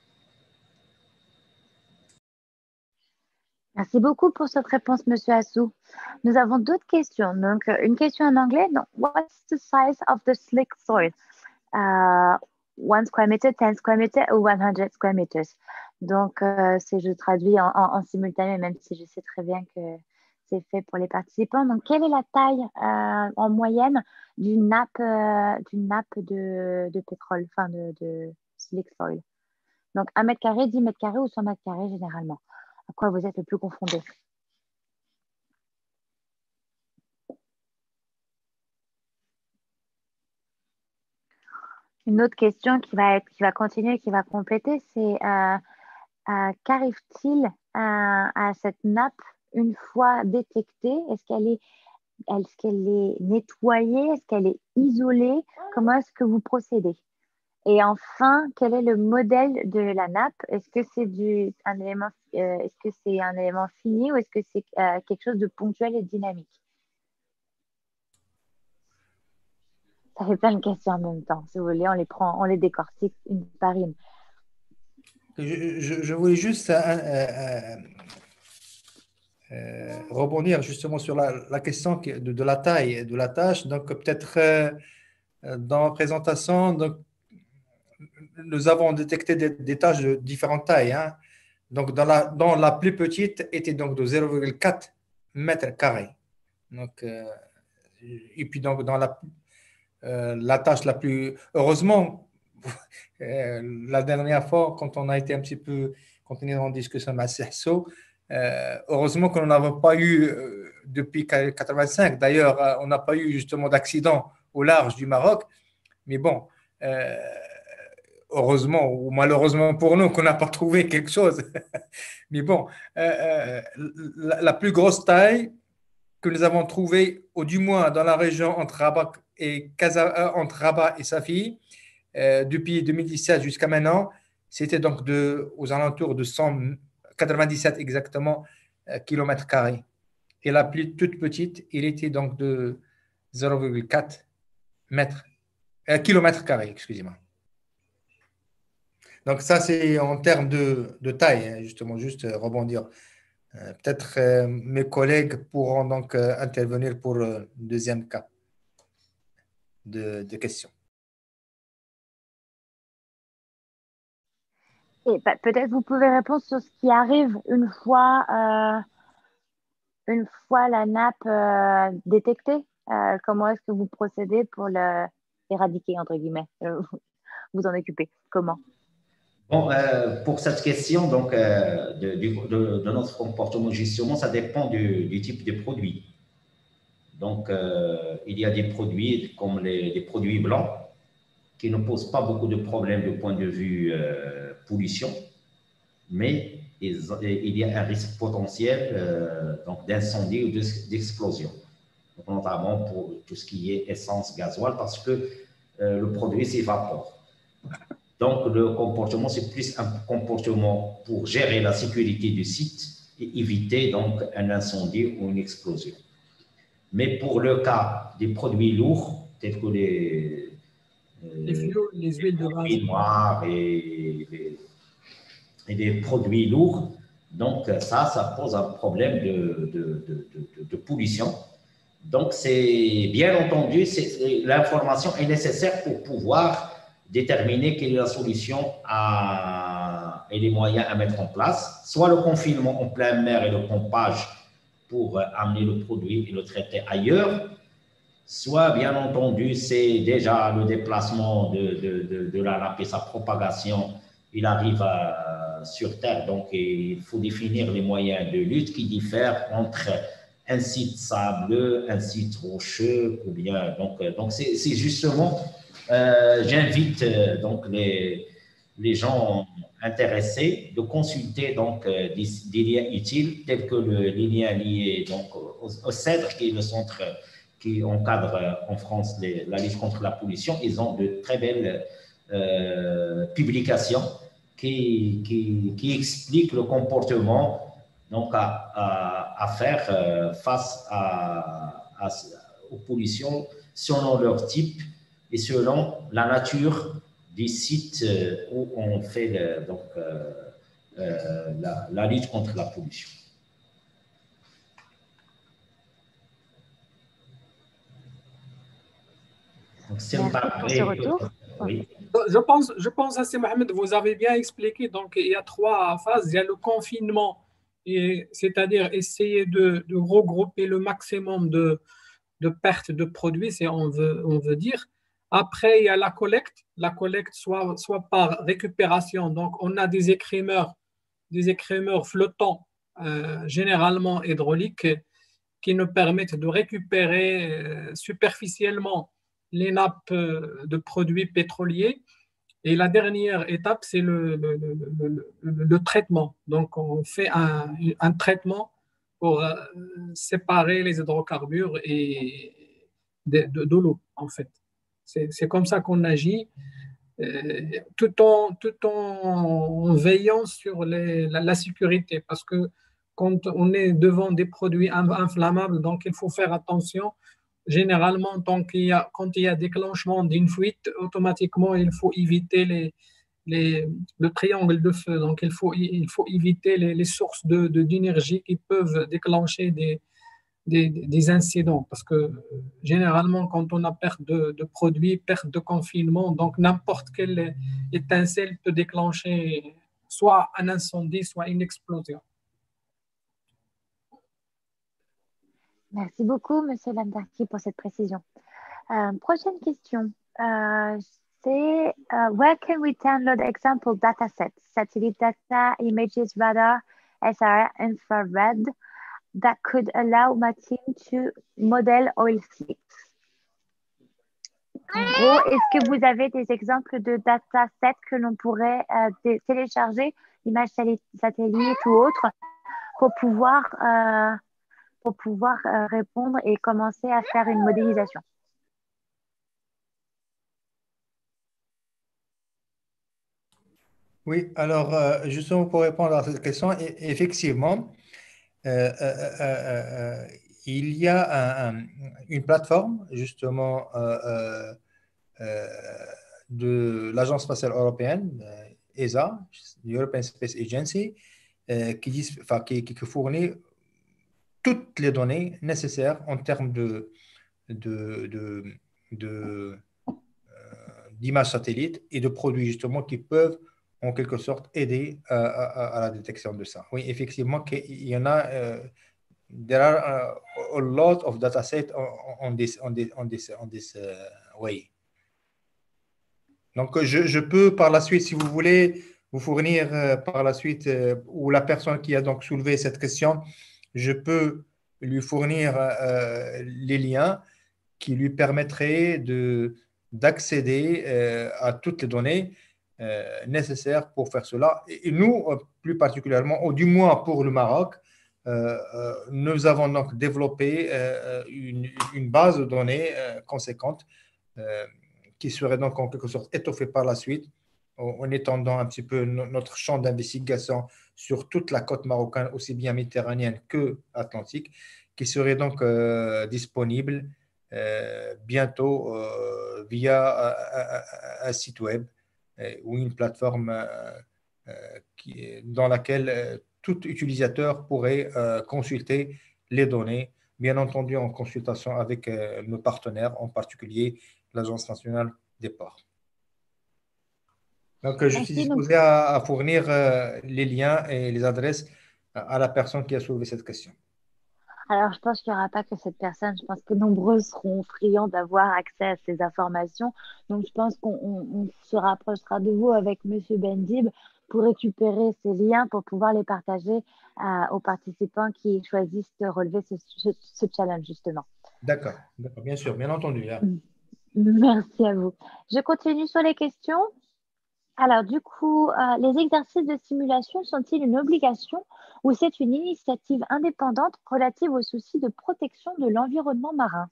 Merci beaucoup pour cette réponse, Monsieur Assou. Nous avons d'autres questions. Donc, une question en anglais. Donc, what's the size of the slick soil? 1 square meter, 10 square meter ou 100 square meters? Donc, je traduis en simultané, même si je sais très bien que c'est fait pour les participants. Donc, quelle est la taille en moyenne d'une nappe de pétrole, enfin de slick oil? Donc, 1 m², 10 m² ou 100 m² généralement. À quoi vous êtes le plus confronté? Une autre question qui va continuer, qui va compléter, c'est qu'arrive-t-il à cette nappe une fois détectée? Est-ce qu'elle est nettoyée? Est-ce qu'elle est isolée? Comment est-ce que vous procédez? Et enfin, quel est le modèle de la nappe? Est-ce que c'est un élément fini ou est-ce que c'est quelque chose de ponctuel et dynamique? Ça fait plein de questions en même temps. Si vous voulez, on les décortique une par une. Je voulais juste rebondir justement sur la question de la taille et de la tâche. Donc, peut-être dans la présentation, donc, nous avons détecté des tâches de différentes tailles, hein. Donc, dans la plus petite était donc de 0,4 mètres carrés. Donc, et puis, donc, dans la tâche la plus… Heureusement, la dernière fois, quand on a été un petit peu… Quand on est en discussion avec CSO, heureusement qu'on n'en avait pas eu depuis 1985. D'ailleurs, on n'a pas eu justement d'accident au large du Maroc. Mais bon, heureusement ou malheureusement pour nous qu'on n'a pas trouvé quelque chose. Mais bon, la plus grosse taille que nous avons trouvée, ou du moins dans la région entre Rabat et Safi, depuis 2017 jusqu'à maintenant, c'était donc aux alentours de 197 exactement kilomètres carrés. Et la plus toute petite, il était donc de 0,4 kilomètres carrés, excusez-moi. Donc ça, c'est en termes de taille, hein, justement, juste rebondir. Peut-être mes collègues pourront donc intervenir pour le deuxième cas de question. Et peut-être vous pouvez répondre sur ce qui arrive une fois la nappe détectée. Comment est-ce que vous procédez pour l'éradiquer, entre guillemets, vous en occupez? Comment? Bon, pour cette question, donc, de notre comportement, justement, ça dépend du type de produit. Donc, il y a des produits comme les produits blancs qui ne posent pas beaucoup de problèmes du point de vue pollution, mais il y a un risque potentiel donc d'incendie ou d'explosion, notamment pour tout ce qui est essence, gasoil, parce que le produit s'évapore. Donc, le comportement, c'est plus un comportement pour gérer la sécurité du site et éviter donc un incendie ou une explosion. Mais pour le cas des produits lourds, tels que les fuels, les huiles de gaz noirs et des produits lourds, donc ça pose un problème de pollution. Donc, c'est bien entendu, l'information est nécessaire pour pouvoir déterminer quelle est la solution et les moyens à mettre en place, soit le confinement en pleine mer et le pompage pour amener le produit et le traiter ailleurs, soit bien entendu c'est déjà le déplacement de la nappe et sa propagation, il arrive sur Terre, donc il faut définir les moyens de lutte qui diffèrent entre un site sableux, un site rocheux, ou bien donc c'est justement j'invite donc les gens intéressés de consulter donc des liens utiles tels que les liens liés donc au CEDRE, qui est le centre qui encadre en France la lutte contre la pollution. Ils ont de très belles publications qui expliquent le comportement donc à faire face aux pollutions selon leur type et selon la nature des sites où on fait la lutte contre la pollution. Donc, c'est ce retour. Oui. Je pense, Mohamed, vous avez bien expliqué. Donc, il y a 3 phases. Il y a le confinement c'est-à-dire essayer de regrouper le maximum de pertes de produits, on veut dire. Après, il y a la collecte soit par récupération. Donc, on a des écrémeurs flottants, généralement hydrauliques, qui nous permettent de récupérer superficiellement les nappes de produits pétroliers. Et la dernière étape, c'est le traitement. Donc, on fait un traitement pour séparer les hydrocarbures de l'eau, en fait. C'est comme ça qu'on agit, tout en veillant sur la sécurité, parce que quand on est devant des produits inflammables, donc il faut faire attention. Généralement, quand il y a déclenchement d'une fuite, automatiquement, il faut éviter le triangle de feu. Donc, il faut éviter les sources d'énergie qui peuvent déclencher des incidents. Parce que généralement, quand on a perte de produits, perte de confinement, donc n'importe quelle étincelle peut déclencher soit un incendie, soit une explosion. Merci beaucoup, Monsieur Lamdarki, pour cette précision. Prochaine question. C'est where can we download example datasets, satellite data, images, radar, SR, infrared, that could allow my team to model oil slicks? En gros, est-ce que vous avez des exemples de datasets que l'on pourrait télécharger, images satellites ou autres, pour pouvoir répondre et commencer à faire une modélisation? Oui, alors justement pour répondre à cette question, effectivement, il y a une plateforme justement de l'Agence spatiale européenne, ESA, European Space Agency, qui fournit toutes les données nécessaires en termes d'images satellites et de produits justement qui peuvent en quelque sorte aider à la détection de ça. Oui, effectivement, il y en a. There are a lot of datasets on this way. Donc, je peux par la suite, si vous voulez, vous fournir par la suite, ou la personne qui a donc soulevé cette question, je peux lui fournir les liens qui lui permettraient d'accéder à toutes les données nécessaires pour faire cela. Et nous, plus particulièrement, ou du moins pour le Maroc, nous avons donc développé une base de données conséquente qui serait donc en quelque sorte étoffée par la suite en étendant un petit peu notre champ d'investigation sur toute la côte marocaine, aussi bien méditerranéenne que atlantique, qui serait donc disponible bientôt via un site web ou une plateforme dans laquelle tout utilisateur pourrait consulter les données, bien entendu en consultation avec nos partenaires, en particulier l'Agence nationale des ports. Donc, je suis disposé à fournir les liens et les adresses à la personne qui a soulevé cette question. Alors, je pense qu'il n'y aura pas que cette personne. Je pense que nombreux seront friands d'avoir accès à ces informations. Donc, je pense qu'on se rapprochera de vous avec Monsieur Bendib pour récupérer ces liens, pour pouvoir les partager aux participants qui choisissent de relever ce challenge, justement. D'accord, bien sûr, bien entendu. Là. Merci à vous. Je continue sur les questions. Alors, du coup, les exercices de simulation sont-ils une obligation ou c'est une initiative indépendante relative aux soucis de protection de l'environnement marin?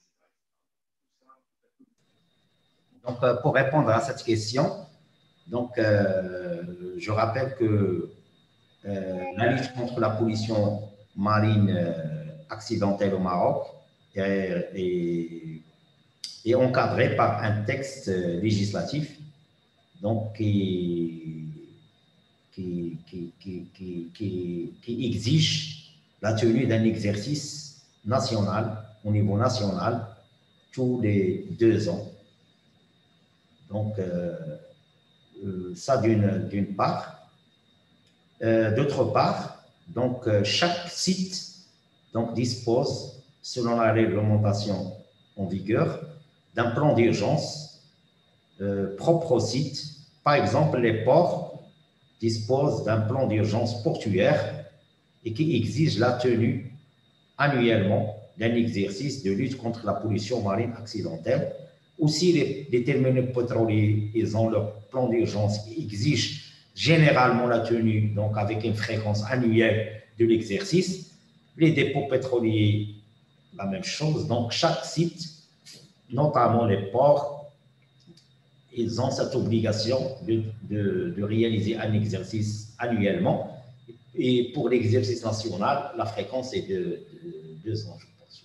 Donc, pour répondre à cette question, donc, je rappelle que la lutte contre la pollution marine accidentelle au Maroc est encadrée par un texte législatif donc, qui exige la tenue d'un exercice national, au niveau national, tous les 2 ans. Donc, ça d'une part. D'autre part, Donc, chaque site donc, dispose, selon la réglementation en vigueur, d'un plan d'urgence propre au site. Par exemple, les ports disposent d'un plan d'urgence portuaire et qui exige la tenue annuellement d'un exercice de lutte contre la pollution marine accidentelle. Aussi, les terminaux pétroliers, ils ont leur plan d'urgence qui exige généralement la tenue, donc avec une fréquence annuelle de l'exercice. Les dépôts pétroliers, la même chose. Donc, chaque site, notamment les ports, ils ont cette obligation de réaliser un exercice annuellement. Et pour l'exercice national, la fréquence est de 2 ans, je pense.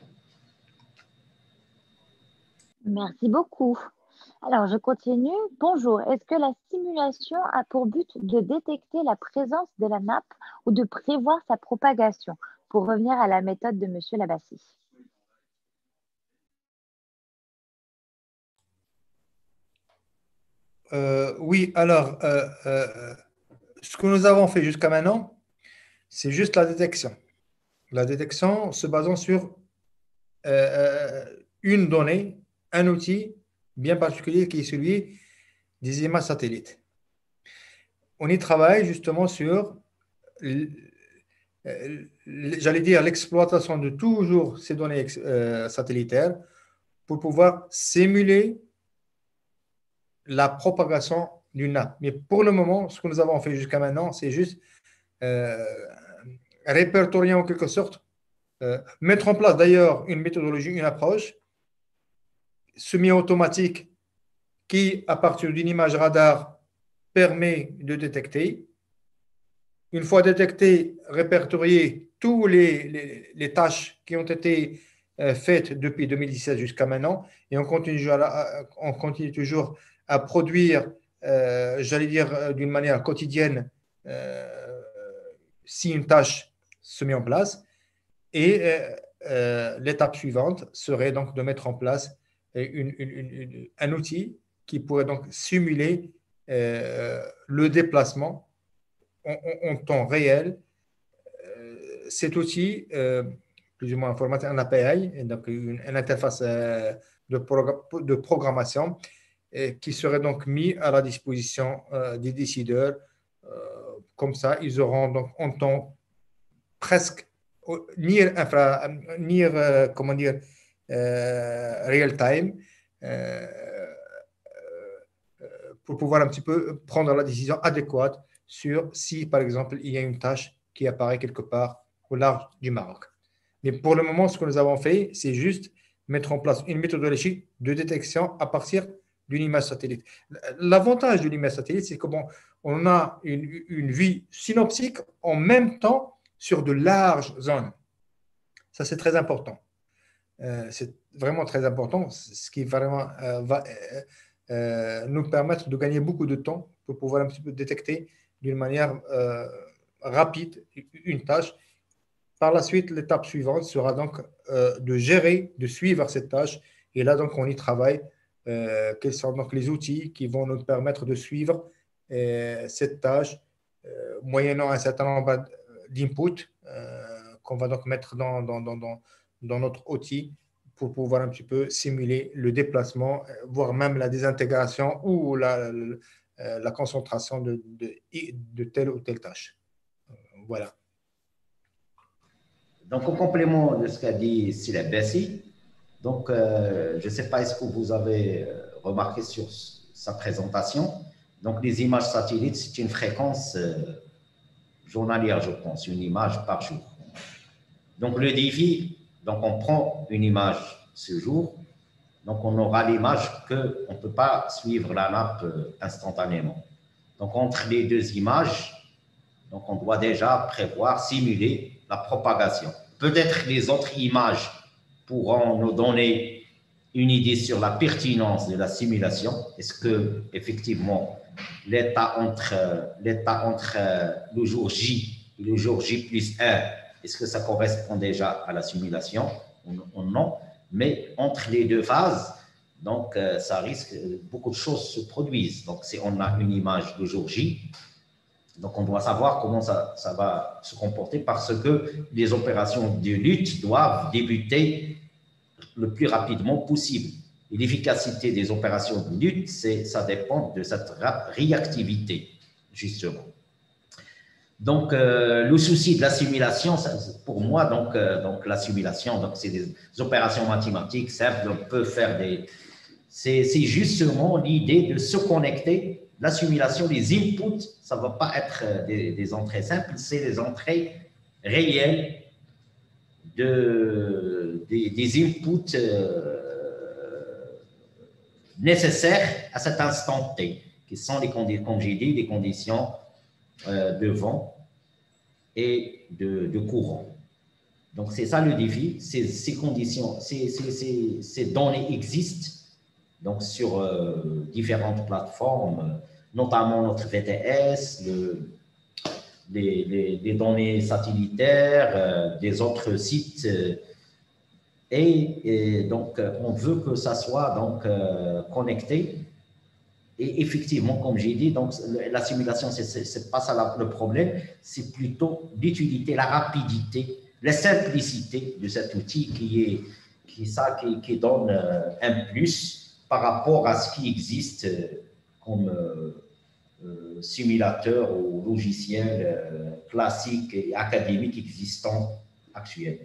Merci beaucoup. Alors, je continue. Bonjour. Est-ce que la simulation a pour but de détecter la présence de la nappe ou de prévoir sa propagation? Pour revenir à la méthode de M. Labassi. Oui, alors, ce que nous avons fait jusqu'à maintenant, c'est juste la détection. La détection se basant sur une donnée, un outil bien particulier qui est celui des images satellites. On y travaille justement sur, j'allais dire, l'exploitation de toujours ces données satellitaires pour pouvoir simuler la propagation d'une nappe. Mais pour le moment, ce que nous avons fait jusqu'à maintenant, c'est juste répertorier en quelque sorte, mettre en place d'ailleurs une méthodologie, une approche semi-automatique qui, à partir d'une image radar, permet de détecter. Une fois détecté, répertorier toutes les tâches qui ont été faites depuis 2017 jusqu'à maintenant, et on continue toujours à produire, j'allais dire d'une manière quotidienne, si une tâche se met en place. Et l'étape suivante serait donc de mettre en place un outil qui pourrait donc simuler le déplacement en temps réel. Cet outil, plus ou moins informatique, un API, donc une interface de programmation qui serait donc mis à la disposition des décideurs. Comme ça, ils auront donc en temps presque comment dire, real time, pour pouvoir un petit peu prendre la décision adéquate sur si, par exemple, il y a une tâche qui apparaît quelque part au large du Maroc. Mais pour le moment, ce que nous avons fait, c'est juste mettre en place une méthodologie de détection à partir d'une image satellite. L'avantage d'une image satellite, c'est qu'on a une vue synoptique en même temps sur de larges zones. Ça, c'est très important. C'est vraiment très important, ce qui vraiment va nous permettre de gagner beaucoup de temps pour pouvoir un petit peu détecter d'une manière rapide une tâche. Par la suite, l'étape suivante sera donc de gérer, de suivre cette tâche. Et là, donc, on y travaille. Quels sont donc les outils qui vont nous permettre de suivre cette tâche moyennant un certain nombre d'inputs qu'on va donc mettre dans notre outil pour pouvoir un petit peu simuler le déplacement, voire même la désintégration ou la concentration de telle ou telle tâche. Voilà. Donc, au complément de ce qu'a dit Sila Bessi, donc, je ne sais pas, est-ce que vous avez remarqué sur sa présentation, donc les images satellites, c'est une fréquence journalière, je pense, une image par jour. Donc, le défi, donc on prend une image ce jour, donc on aura l'image qu'on ne peut pas suivre la nappe instantanément. Donc, entre les deux images, donc on doit déjà prévoir, simuler la propagation. Peut-être les autres images pourront nous donner une idée sur la pertinence de la simulation. Est-ce que effectivement l'état entre le jour J et le jour J plus 1, est-ce que ça correspond déjà à la simulation ou non? Mais entre les deux phases, donc ça risque beaucoup de choses se produisent. Donc si on a une image de jour J, Donc, on doit savoir comment ça va se comporter parce que les opérations de lutte doivent débuter le plus rapidement possible. Et l'efficacité des opérations de lutte, ça dépend de cette réactivité, justement. Donc, le souci de la simulation, pour moi, donc la simulation, donc c'est des opérations mathématiques, certes, on peut faire des… C'est justement l'idée de se connecter. La simulation, les inputs, ça ne va pas être des entrées simples, c'est les entrées réelles des inputs nécessaires à cet instant T, qui sont, comme j'ai dit, les conditions de vent et de courant. Donc, c'est ça le défi. Ces conditions, ces données existent donc, sur différentes plateformes, notamment notre VTS, les données satellitaires, des autres sites. Et donc, on veut que ça soit donc, connecté. Et effectivement, comme j'ai dit, donc, la simulation, ce n'est pas ça le problème, c'est plutôt l'utilité, la rapidité, la simplicité de cet outil qui donne un plus par rapport à ce qui existe comme simulateur ou logiciel classique et académique existant actuellement.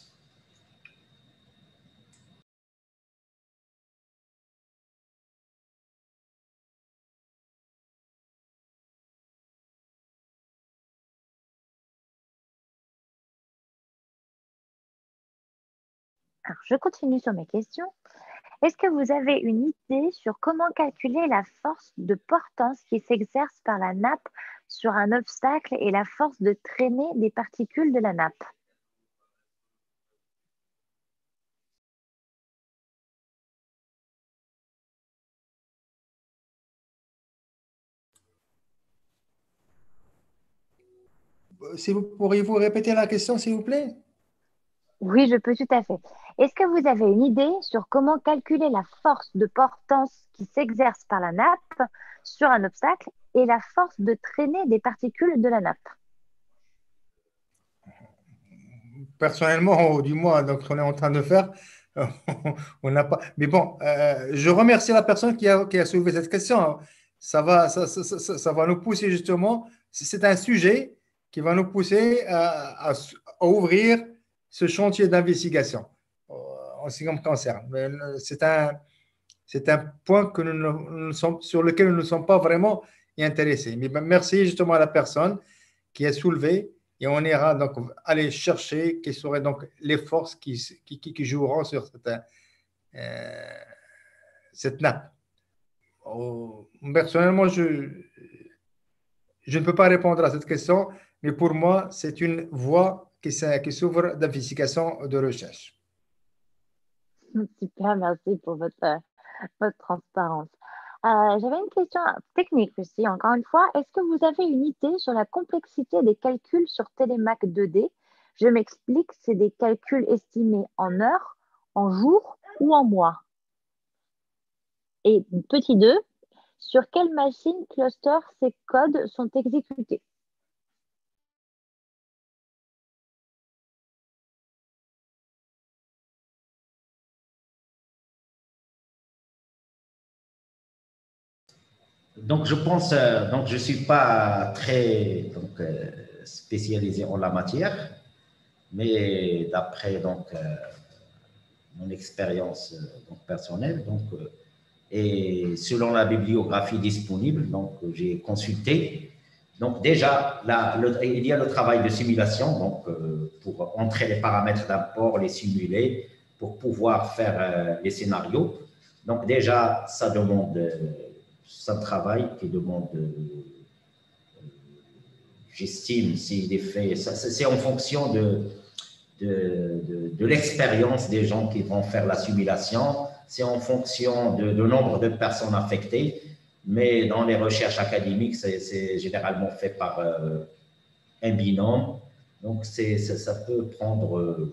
Alors, je continue sur mes questions. Est-ce que vous avez une idée sur comment calculer la force de portance qui s'exerce par la nappe sur un obstacle et la force de traînée des particules de la nappe? Pourriez-vous répéter la question, s'il vous plaît? Oui, je peux tout à fait. Est-ce que vous avez une idée sur comment calculer la force de portance qui s'exerce par la nappe sur un obstacle et la force de traînée des particules de la nappe? Personnellement, du moins, donc on est en train de faire, on n'a pas. Mais bon, je remercie la personne qui a soulevé cette question. Ça va nous pousser justement. C'est un sujet qui va nous pousser à ouvrir ce chantier d'investigation en ce qui me concerne. C'est un point que sur lequel nous ne sommes pas vraiment intéressés. Mais merci justement à la personne qui a soulevé et on ira donc aller chercher quelles seraient donc les forces qui joueront sur cette nappe. Personnellement, je ne peux pas répondre à cette question, mais pour moi, c'est une voie qui s'ouvre d'investigation de recherche. Super, merci pour votre transparence. J'avais une question technique aussi, encore une fois. Est-ce que vous avez une idée sur la complexité des calculs sur Télémac 2D? Je m'explique, c'est des calculs estimés en heures, en jours ou en mois. Et petit 2, sur quelle machine cluster ces codes sont exécutés? Donc, je pense, donc je ne suis pas très spécialisé en la matière, mais d'après mon expérience personnelle, et selon la bibliographie disponible, donc j'ai consulté. Donc déjà, il y a le travail de simulation, donc pour entrer les paramètres d'un port, les simuler, pour pouvoir faire les scénarios. Donc déjà, ça demande c'est un travail qui demande, j'estime, s'il est fait, c'est en fonction de l'expérience des gens qui vont faire la simulation, c'est en fonction du nombre de personnes affectées, mais dans les recherches académiques, c'est généralement fait par un binôme, donc ça peut prendre,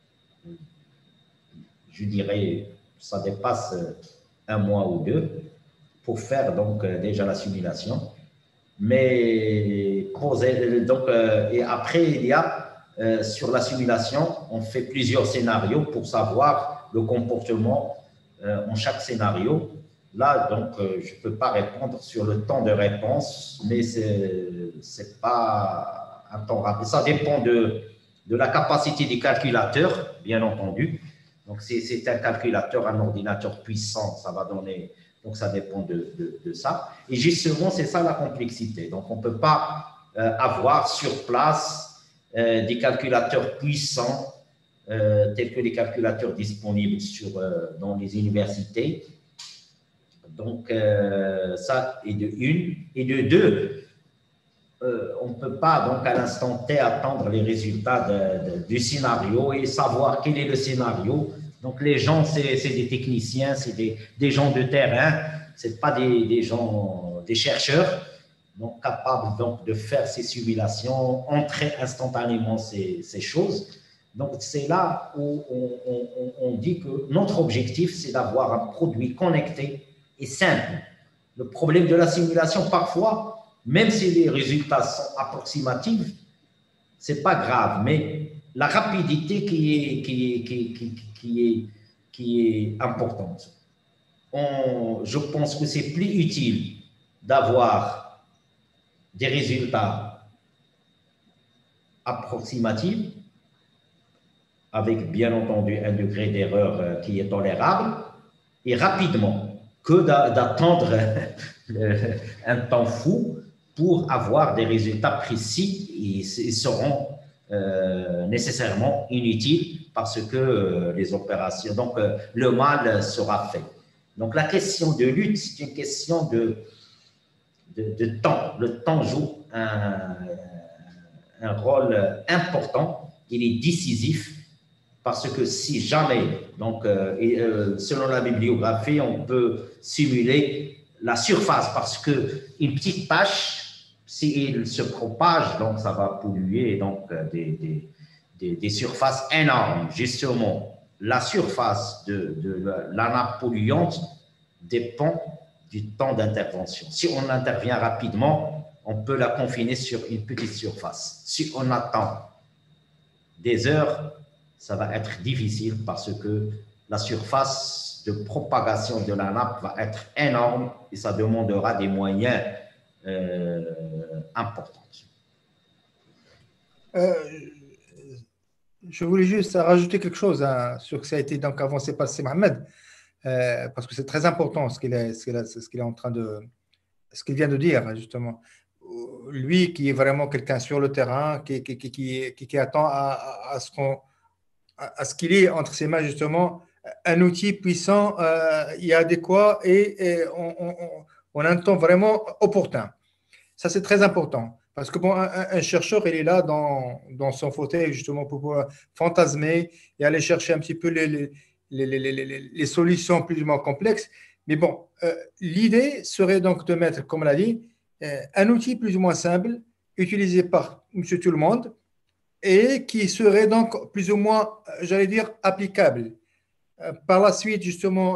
je dirais, ça dépasse un mois ou deux, pour faire donc déjà la simulation. Mais donc, et après, il y a sur la simulation, on fait plusieurs scénarios pour savoir le comportement en chaque scénario. Là, donc, je ne peux pas répondre sur le temps de réponse, mais c'est pas un temps rapide. Ça dépend de la capacité du calculateur, bien entendu. Donc, c'est un calculateur, un ordinateur puissant, ça va donner. Donc, ça dépend de ça. Et justement, c'est ça la complexité. Donc, on ne peut pas avoir sur place des calculateurs puissants tels que les calculateurs disponibles dans les universités. Donc, ça est de une. Et de deux, on ne peut pas, donc, à l'instant T, attendre les résultats du scénario et savoir quel est le scénario. Donc, les gens, c'est des techniciens, c'est des gens de terrain, ce n'est pas des gens, des chercheurs, donc capables donc, de faire ces simulations, entrer instantanément ces choses. Donc, c'est là où on dit que notre objectif, c'est d'avoir un produit connecté et simple. Le problème de la simulation, parfois, même si les résultats sont approximatifs, ce n'est pas grave, mais la rapidité qui est importante. Je pense que c'est plus utile d'avoir des résultats approximatifs avec bien entendu un degré d'erreur qui est tolérable et rapidement que d'attendre un temps fou pour avoir des résultats précis et ils seront nécessairement inutiles parce que les opérations, donc le mal sera fait. Donc la question de lutte, c'est une question de temps. Le temps joue un rôle important, il est décisif parce que si jamais, donc selon la bibliographie, on peut simuler la surface parce qu'une petite tache, s'il se propage, donc ça va polluer donc, des surfaces énormes. Justement, la surface de la nappe polluante dépend du temps d'intervention. Si on intervient rapidement, on peut la confiner sur une petite surface. Si on attend des heures, ça va être difficile parce que la surface de propagation de la nappe va être énorme et ça demandera des moyens importants. Je voulais juste rajouter quelque chose sur ce que ça a été donc avancé par Mohamed, parce que c'est très important ce qu'il est en train de, ce qu'il vient de dire justement. Lui qui est vraiment quelqu'un sur le terrain, qui attend à ce qu'il ait entre ses mains justement un outil puissant et adéquat et on a un temps vraiment opportun. Ça, c'est très important. Parce que bon, un chercheur, il est là dans son fauteuil justement pour pouvoir fantasmer et aller chercher un petit peu les solutions plus ou moins complexes. Mais bon, l'idée serait donc de mettre, comme on l'a dit, un outil plus ou moins simple, utilisé par monsieur tout le monde et qui serait donc plus ou moins, j'allais dire, applicable. Par la suite, justement,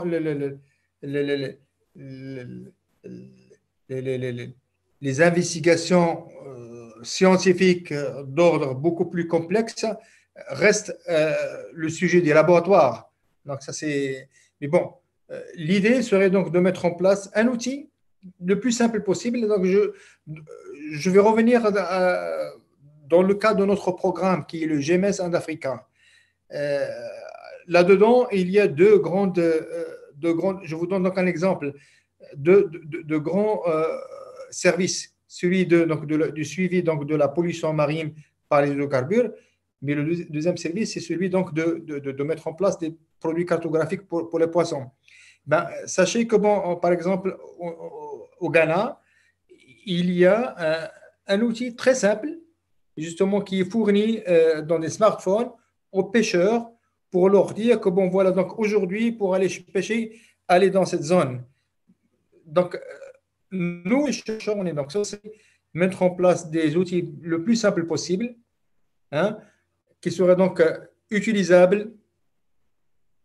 les investigations scientifiques d'ordre beaucoup plus complexe restent le sujet des laboratoires. Donc, ça, c'est. Mais bon, l'idée serait donc de mettre en place un outil le plus simple possible. Donc, je vais revenir dans le cas de notre programme qui est le GMS en Africain. Là-dedans, il y a deux grandes. Je vous donne donc un exemple de grands services, celui du suivi donc, de la pollution marine par les hydrocarbures, mais le deuxième service, c'est celui donc, de mettre en place des produits cartographiques pour les poissons. Ben, sachez que, bon, par exemple, au Ghana, il y a un outil très simple, justement, qui est fourni dans des smartphones aux pêcheurs pour leur dire que, bon, voilà, donc aujourd'hui, pour aller pêcher, aller dans cette zone. Donc, nous, les chercheurs, on est donc censés mettre en place des outils le plus simple possible, hein, qui seraient donc utilisables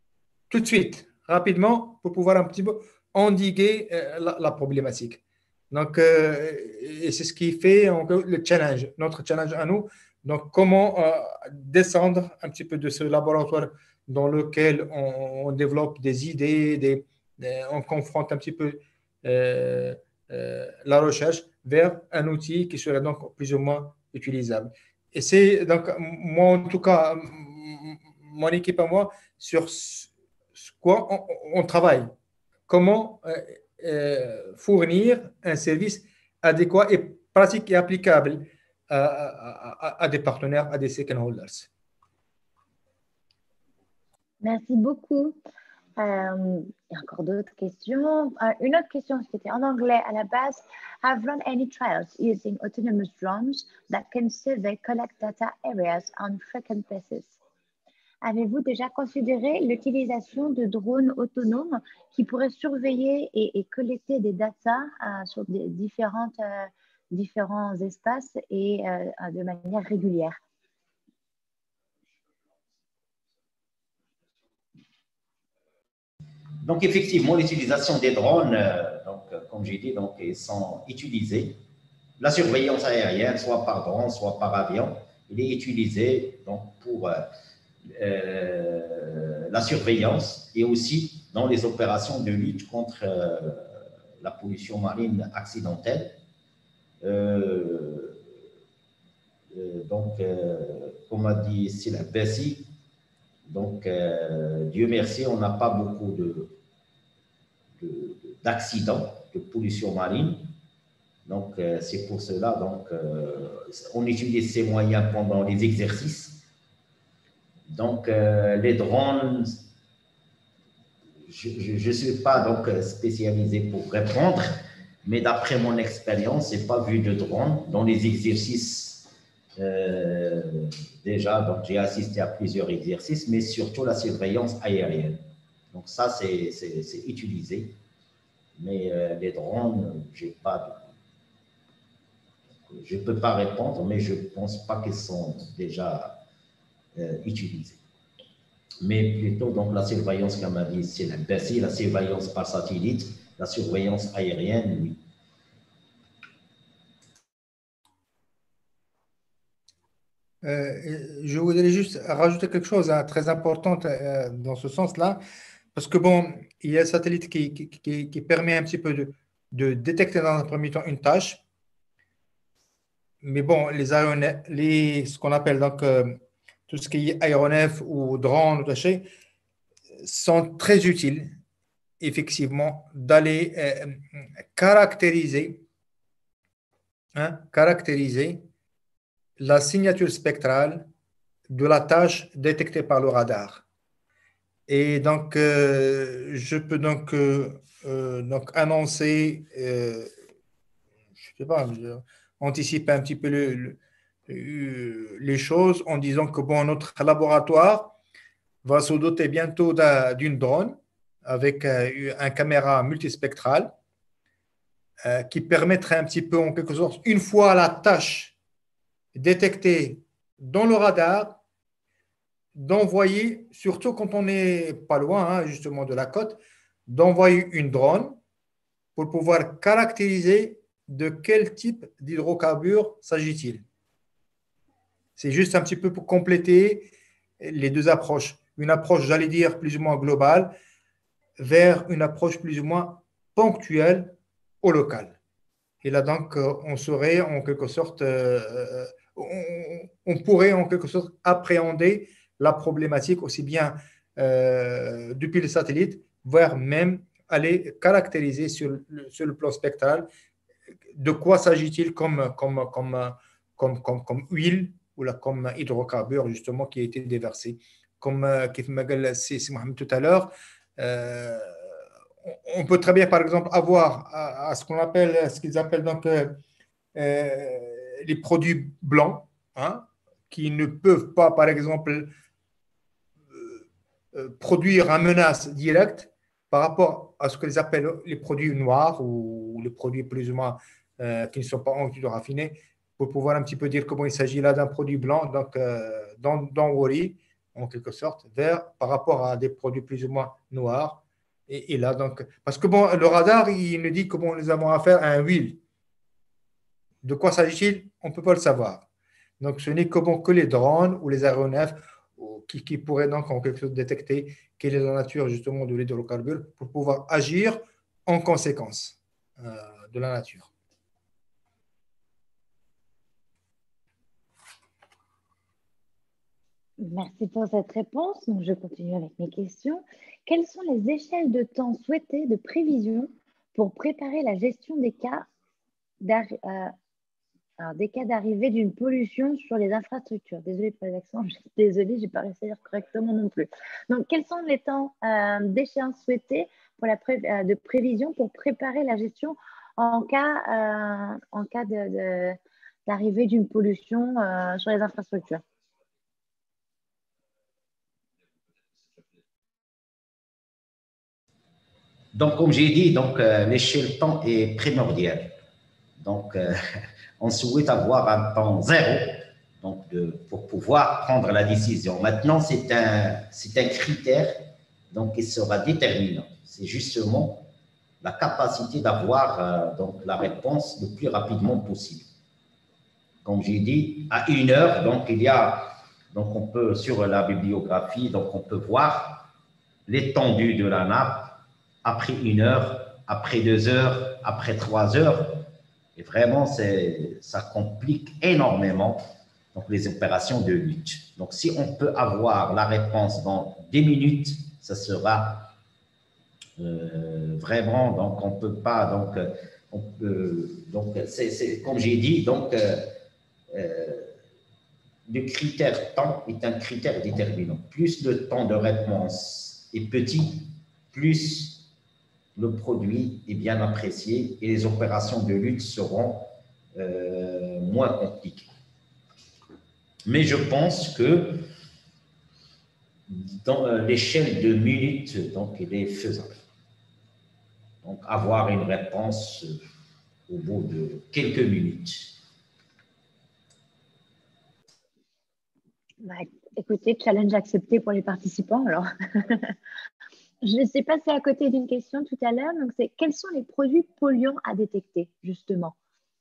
tout de suite, rapidement, pour pouvoir un petit peu endiguer la problématique. Donc, et c'est ce qui fait le challenge, notre challenge à nous. Donc, comment descendre un petit peu de ce laboratoire dans lequel on développe des idées, on confronte un petit peu la recherche vers un outil qui serait donc plus ou moins utilisable. Et c'est donc, moi en tout cas, mon équipe à moi, sur quoi on travaille. Comment fournir un service adéquat et pratique et applicable à des partenaires, à des stakeholders. Merci beaucoup. Il y a encore d'autres questions. Une autre question qui était en anglais à la base. Have run any trials using autonomous drones that can survey collect data areas on frequent basis? Avez-vous déjà considéré l'utilisation de drones autonomes qui pourraient surveiller et collecter des datas sur des différents espaces et de manière régulière? Donc, effectivement, l'utilisation des drones, comme j'ai dit, donc, ils sont utilisés. La surveillance aérienne, soit par drone, soit par avion, il est utilisé donc, pour la surveillance et aussi dans les opérations de lutte contre la pollution marine accidentelle. Comme a dit Sylvain Bessi, donc, Dieu merci, on n'a pas beaucoup d'accidents de pollution marine. Donc, c'est pour cela, donc, on utilise ces moyens pendant les exercices. Donc, les drones, je ne suis pas donc spécialisé pour répondre, mais d'après mon expérience, je n'ai pas vu de drone dans les exercices. Déjà, donc j'ai assisté à plusieurs exercices, mais surtout la surveillance aérienne. Donc ça, c'est utilisé. Mais les drones, j'ai pas je ne peux pas répondre, mais je ne pense pas qu'ils sont déjà utilisés. Mais plutôt, donc, la surveillance, comme a dit, c'est la surveillance par satellite, la surveillance aérienne, oui. Je voudrais juste rajouter quelque chose très important dans ce sens-là, parce que bon, il y a un satellite qui permet un petit peu de détecter dans un premier temps une tâche, mais bon, ce qu'on appelle donc tout ce qui est aéronef ou drone ou taché, sont très utiles, effectivement, d'aller caractériser la signature spectrale de la tâche détectée par le radar. Et donc, je peux donc annoncer, je sais pas, anticiper un petit peu les choses en disant que bon, notre laboratoire va se doter bientôt d'une drone avec un caméra multispectrale qui permettrait un petit peu, en quelque sorte, une fois la tâche détectée dans le radar, d'envoyer, surtout quand on n'est pas loin justement de la côte, d'envoyer une drone pour pouvoir caractériser de quel type d'hydrocarbures s'agit-il. C'est juste un petit peu pour compléter les deux approches. Une approche, j'allais dire, plus ou moins globale vers une approche plus ou moins ponctuelle au local. Et là, donc, on serait en quelque sorte, on pourrait en quelque sorte appréhender la problématique aussi bien depuis le satellite, voire même aller caractériser sur le plan spectral de quoi s'agit-il comme huile ou comme hydrocarbure justement qui a été déversé. Comme m'a dit Mohamed tout à l'heure, on peut très bien par exemple avoir à ce qu'ils appellent donc les produits blancs, qui ne peuvent pas par exemple produire une menace directe par rapport à ce qu'ils appellent les produits noirs ou les produits plus ou moins qui ne sont pas raffinés, pour pouvoir un petit peu dire comment il s'agit là d'un produit blanc, donc dans Wori, en quelque sorte, par rapport à des produits plus ou moins noirs. Et là, donc, parce que bon, le radar, il nous dit comment nous avons affaire à un huile. De quoi s'agit-il? On ne peut pas le savoir. Donc, ce n'est que les drones ou les aéronefs qui pourraient donc en quelque sorte détecter quelle est la nature justement de l'hydrocarbure pour pouvoir agir en conséquence de la nature. Merci pour cette réponse. Donc, je continue avec mes questions. Quelles sont les échelles de temps souhaitées de prévision pour préparer la gestion des cas d'arrivée d'une pollution sur les infrastructures? Désolée pour les accents, désolée, je n'ai pas réussi à dire correctement non plus. Donc, quels sont les temps d'échéance souhaités pour de prévision pour préparer la gestion en cas d'arrivée d'une pollution sur les infrastructures? Donc, comme j'ai dit, l'échelle temps est primordiale. Donc, on souhaite avoir un temps zéro pour pouvoir prendre la décision. Maintenant, c'est un critère qui sera déterminant. C'est justement la capacité d'avoir la réponse le plus rapidement possible. Comme j'ai dit, à 1 heure, on peut, sur la bibliographie, on peut voir l'étendue de la nappe après 1 heure, après 2 heures, après 3 heures. Et vraiment, ça complique énormément les opérations de lutte. Donc, si on peut avoir la réponse dans 10 minutes, ça sera vraiment, on ne peut pas, comme j'ai dit, le critère temps est un critère déterminant. Plus le temps de réponse est petit, plus le produit est bien apprécié et les opérations de lutte seront moins compliquées. Mais je pense que dans l'échelle de minutes, il est faisable. Donc, avoir une réponse au bout de quelques minutes. Bah, écoutez, challenge accepté pour les participants, alors. Je suis passée à côté d'une question tout à l'heure. Donc, c'est quels sont les produits polluants à détecter, justement?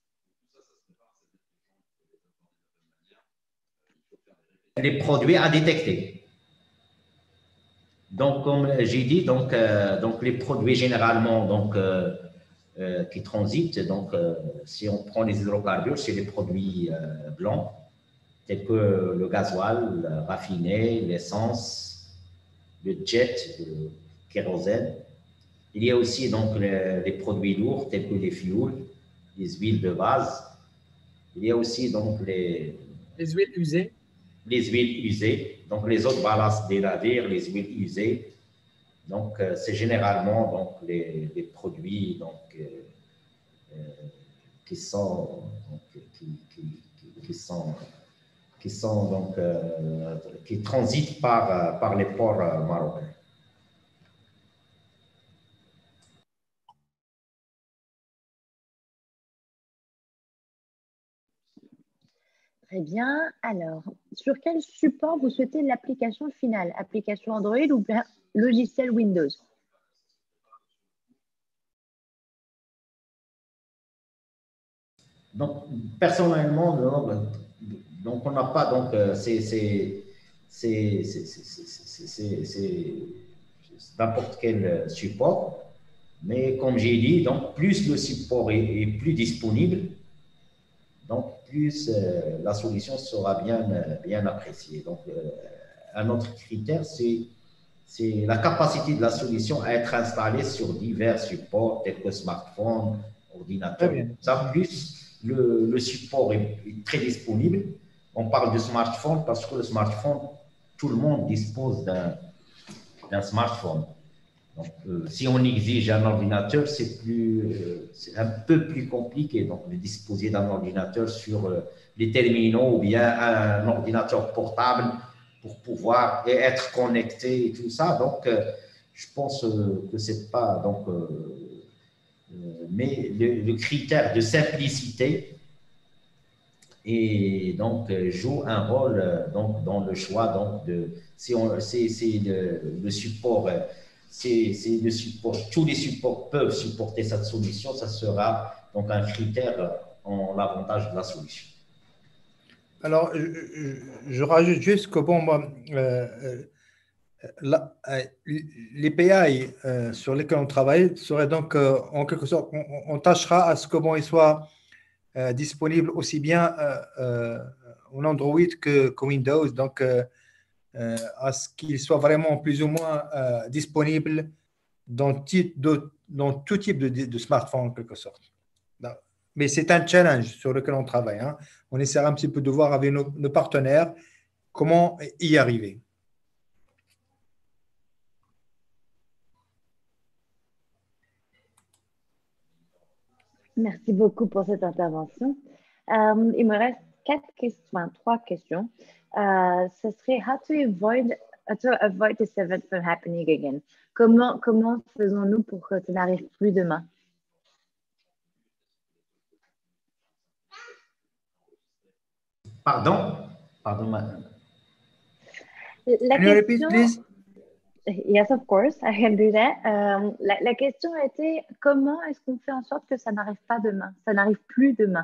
Les produits à détecter. Donc, comme j'ai dit, les produits généralement qui transitent, si on prend les hydrocarbures, c'est les produits blancs, tels que le gasoil raffiné, l'essence, le jet, le kérosène. Il y a aussi les produits lourds, tels que les fuels, les huiles de base. Il y a aussi les huiles usées. Les huiles usées, donc les autres ballasts des navires, les huiles usées. Donc, c'est généralement les produits qui transitent par les ports marocains. Très bien. Alors, sur quel support vous souhaitez l'application finale? Application Android ou bien logiciel Windows? Donc, personnellement, on n'a pas, c'est n'importe quel support. Mais comme j'ai dit, plus le support est plus disponible, plus la solution sera bien appréciée. Donc, un autre critère, c'est la capacité de la solution à être installée sur divers supports tels que smartphone, ordinateur. Ça, plus le support est très disponible. On parle de smartphone parce que le smartphone, tout le monde dispose d'un smartphone. Donc, si on exige un ordinateur, c'est un peu plus compliqué de disposer d'un ordinateur sur les terminaux ou bien un ordinateur portable pour pouvoir être connecté et tout ça. Donc, je pense que c'est pas mais le critère de simplicité et joue un rôle dans le choix c'est le support. Tous les supports peuvent supporter cette solution, ça sera un critère ont l'avantage de la solution. Alors, je rajoute juste que bon, moi, les PI sur lesquels on travaille seraient donc en quelque sorte, on tâchera à ce que bon, ils soient disponibles aussi bien en Android que Windows, donc à ce qu'ils soient vraiment plus ou moins disponibles dans tout type de smartphone en quelque sorte. Non. Mais c'est un challenge sur lequel on travaille, hein. On essaiera un petit peu de voir avec nos partenaires comment y arriver. Merci beaucoup pour cette intervention. Il me reste trois questions. Ce serait how to avoid this event from happening again. Comment faisons-nous pour que ça n'arrive plus demain? Pardon. Can you repeat, please? Yes, of course, I can do that. La question était comment est-ce qu'on fait en sorte que ça n'arrive pas demain, ça n'arrive plus demain?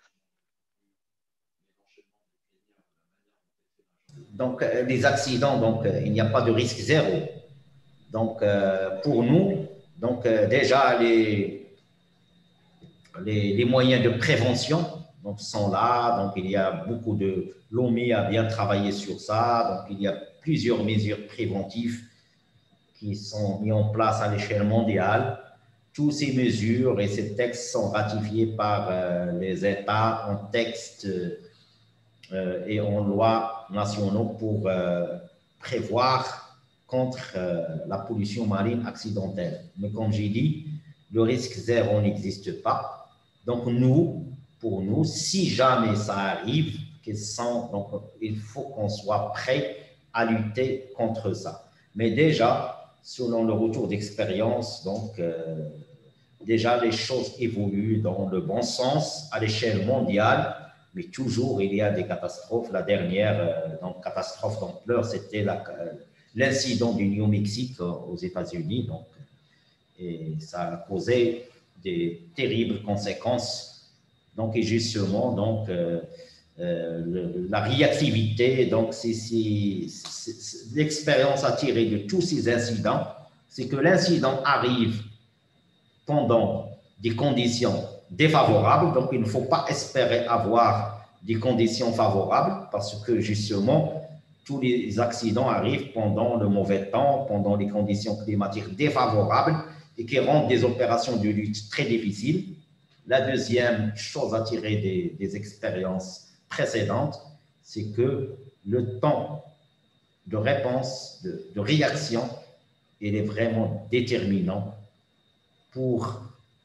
Donc, les accidents, donc, il n'y a pas de risque zéro. Donc, pour nous, donc, déjà, les moyens de prévention donc, sont là. Donc, il y a beaucoup de... L'OMI a bien travaillé sur ça. Donc, il y a plusieurs mesures préventives qui sont mises en place à l'échelle mondiale. Toutes ces mesures et ces textes sont ratifiés par les États en texte et en loi nationaux pour prévoir contre la pollution marine accidentelle. Mais comme j'ai dit, le risque zéro n'existe pas. Donc, pour nous, si jamais ça arrive, donc, il faut qu'on soit prêt à lutter contre ça. Mais déjà, selon le retour d'expérience, donc, déjà, les choses évoluent dans le bon sens à l'échelle mondiale, mais toujours, il y a des catastrophes. La dernière catastrophe d'ampleur, c'était l'incident du New Mexique aux États-Unis. Donc, et ça a causé des terribles conséquences. Donc, et justement, donc, la réactivité, donc, l'expérience à tirer de tous ces incidents, c'est que l'incident arrive pendant des conditions défavorables, donc il ne faut pas espérer avoir des conditions favorables parce que justement, tous les accidents arrivent pendant le mauvais temps, pendant les conditions climatiques défavorables et qui rendent des opérations de lutte très difficiles. La deuxième chose à tirer des expériences précédentes, c'est que le temps de réponse, de réaction, il est vraiment déterminant pour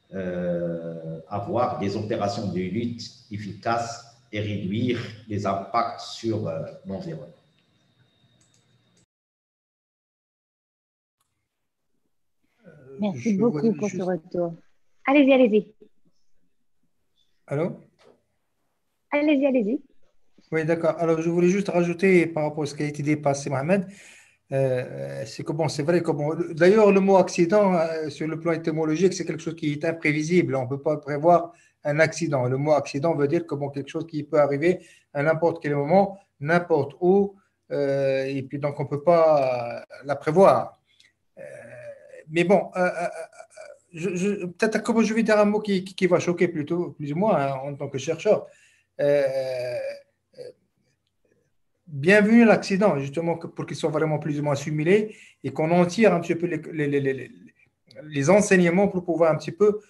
avoir des opérations de lutte efficaces et réduire les impacts sur l'environnement. Merci beaucoup pour ce retour. Allez-y. Allô? Allez-y. Oui, d'accord. Alors, je voulais juste rajouter par rapport à ce qui a été dit par Mohamed, c'est que bon, c'est vrai que bon, d'ailleurs, le mot accident, sur le plan étymologique, c'est quelque chose qui est imprévisible. On ne peut pas prévoir un accident. Le mot accident veut dire que bon, quelque chose qui peut arriver à n'importe quel moment, n'importe où, et puis donc on ne peut pas la prévoir. Mais bon, peut-être que je vais dire un mot qui va choquer plutôt, plus ou moins, hein, en tant que chercheur. Bienvenue à l'accident, justement, pour qu'ils soient vraiment plus ou moins assimilés et qu'on en tire un petit peu les enseignements pour pouvoir un petit peu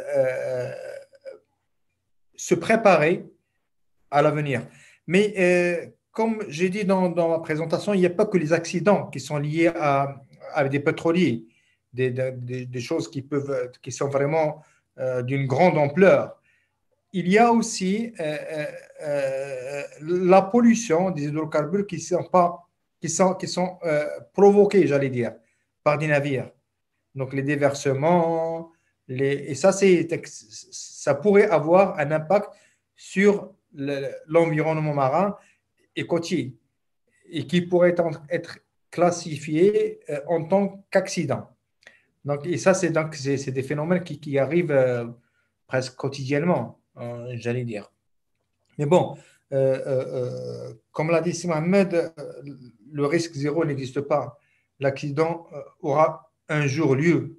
se préparer à l'avenir. Mais comme j'ai dit dans ma présentation, il n'y a pas que les accidents qui sont liés à des pétroliers, des choses qui sont vraiment d'une grande ampleur. Il y a aussi la pollution des hydrocarbures qui sont provoqués, j'allais dire, par des navires. Donc les déversements, et ça pourrait avoir un impact sur l'environnement marin et côtier et qui pourrait être classifié en tant qu'accident. Donc, et ça, c'est des phénomènes qui arrivent presque quotidiennement. j'allais dire. Mais bon, comme l'a dit Si Mohamed, le risque zéro n'existe pas. L'accident aura un jour lieu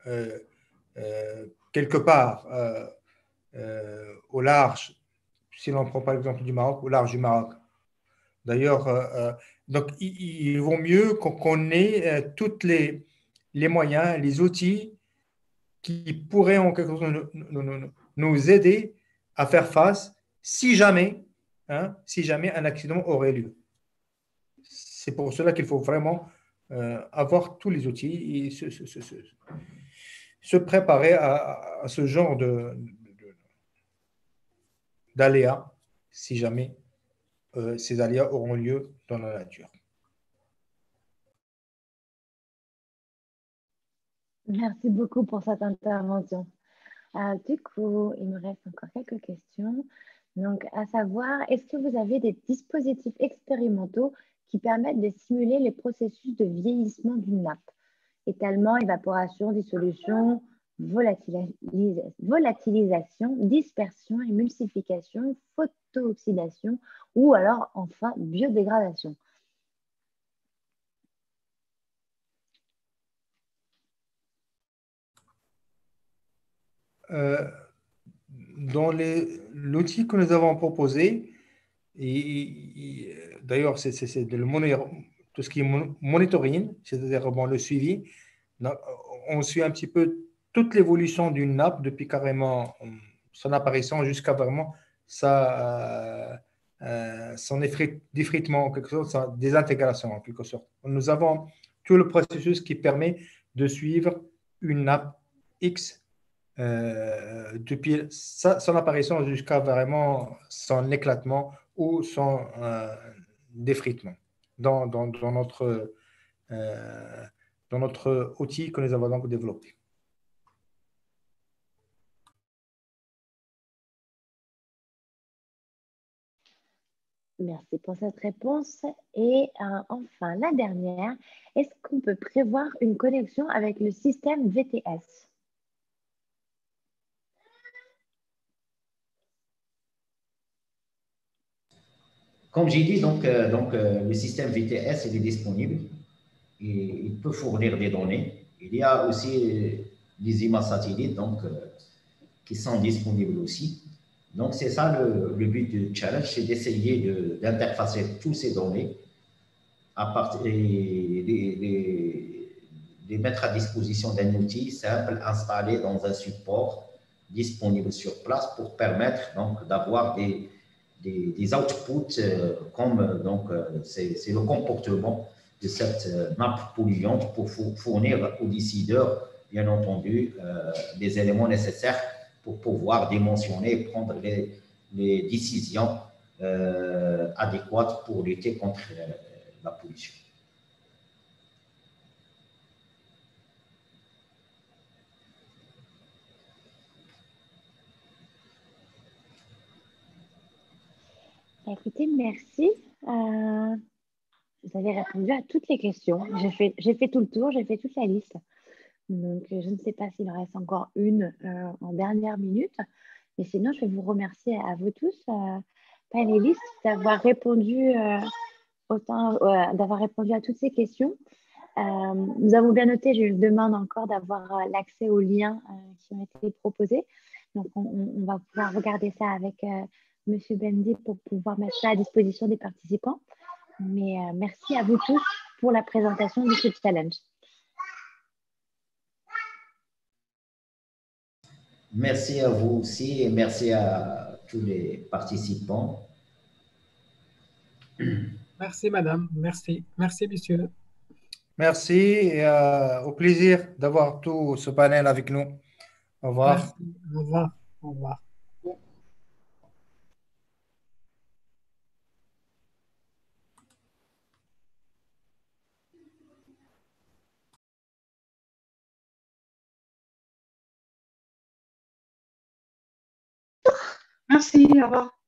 quelque part au large, si l'on prend par exemple du Maroc, au large du Maroc. D'ailleurs, donc il vaut mieux qu'on ait tous les moyens, les outils qui pourraient en quelque sorte nous aider à faire face si jamais, si jamais un accident aurait lieu. C'est pour cela qu'il faut vraiment avoir tous les outils et se préparer à ce genre d'aléas si jamais ces aléas auront lieu dans la nature. Merci beaucoup pour cette intervention. Du coup, il me reste encore quelques questions. Donc, à savoir, est-ce que vous avez des dispositifs expérimentaux qui permettent de simuler les processus de vieillissement d'une nappe? Étalement, évaporation, dissolution, volatilisation, dispersion, émulsification, photooxydation ou alors enfin biodégradation. Dans l'outil que nous avons proposé, d'ailleurs, c'est tout ce qui est monitoring, c'est-à-dire bon, le suivi. On suit un petit peu toute l'évolution d'une nappe depuis carrément son apparition jusqu'à vraiment son défritement, en quelque sorte, sa désintégration en quelque sorte. Nous avons tout le processus qui permet de suivre une nappe X depuis son apparition jusqu'à vraiment son éclatement ou son défritement dans notre outil que nous avons donc développé. Merci pour cette réponse. Et enfin, la dernière, est-ce qu'on peut prévoir une connexion avec le système VTS? Comme j'ai dit, le système VTS il est disponible et il peut fournir des données. Il y a aussi des images satellites qui sont disponibles aussi. Donc, c'est ça le but du challenge, c'est d'essayer d'interfacer toutes ces données et les mettre à disposition d'un outil simple installé dans un support disponible sur place pour permettre d'avoir des outputs comme c'est le comportement de cette nappe polluante pour fournir aux décideurs, bien entendu, les éléments nécessaires pour pouvoir dimensionner et prendre les décisions adéquates pour lutter contre la pollution. Écoutez, merci. Vous avez répondu à toutes les questions. J'ai fait tout le tour, j'ai fait toute la liste. Donc, je ne sais pas s'il en reste encore une en dernière minute. Mais sinon, je vais vous remercier à vous tous, panélistes, d'avoir répondu d'avoir répondu à toutes ces questions. Nous avons bien noté, je demande encore d'avoir l'accès aux liens qui ont été proposés. Donc, on va pouvoir regarder ça avec M. Bendy pour pouvoir mettre ça à disposition des participants. Mais merci à vous tous pour la présentation de ce challenge. Merci à vous aussi et merci à tous les participants. Merci, madame. Merci. Merci, monsieur. Merci et au plaisir d'avoir tout ce panel avec nous. Au revoir. Merci. Au revoir. Au revoir. Merci, au revoir.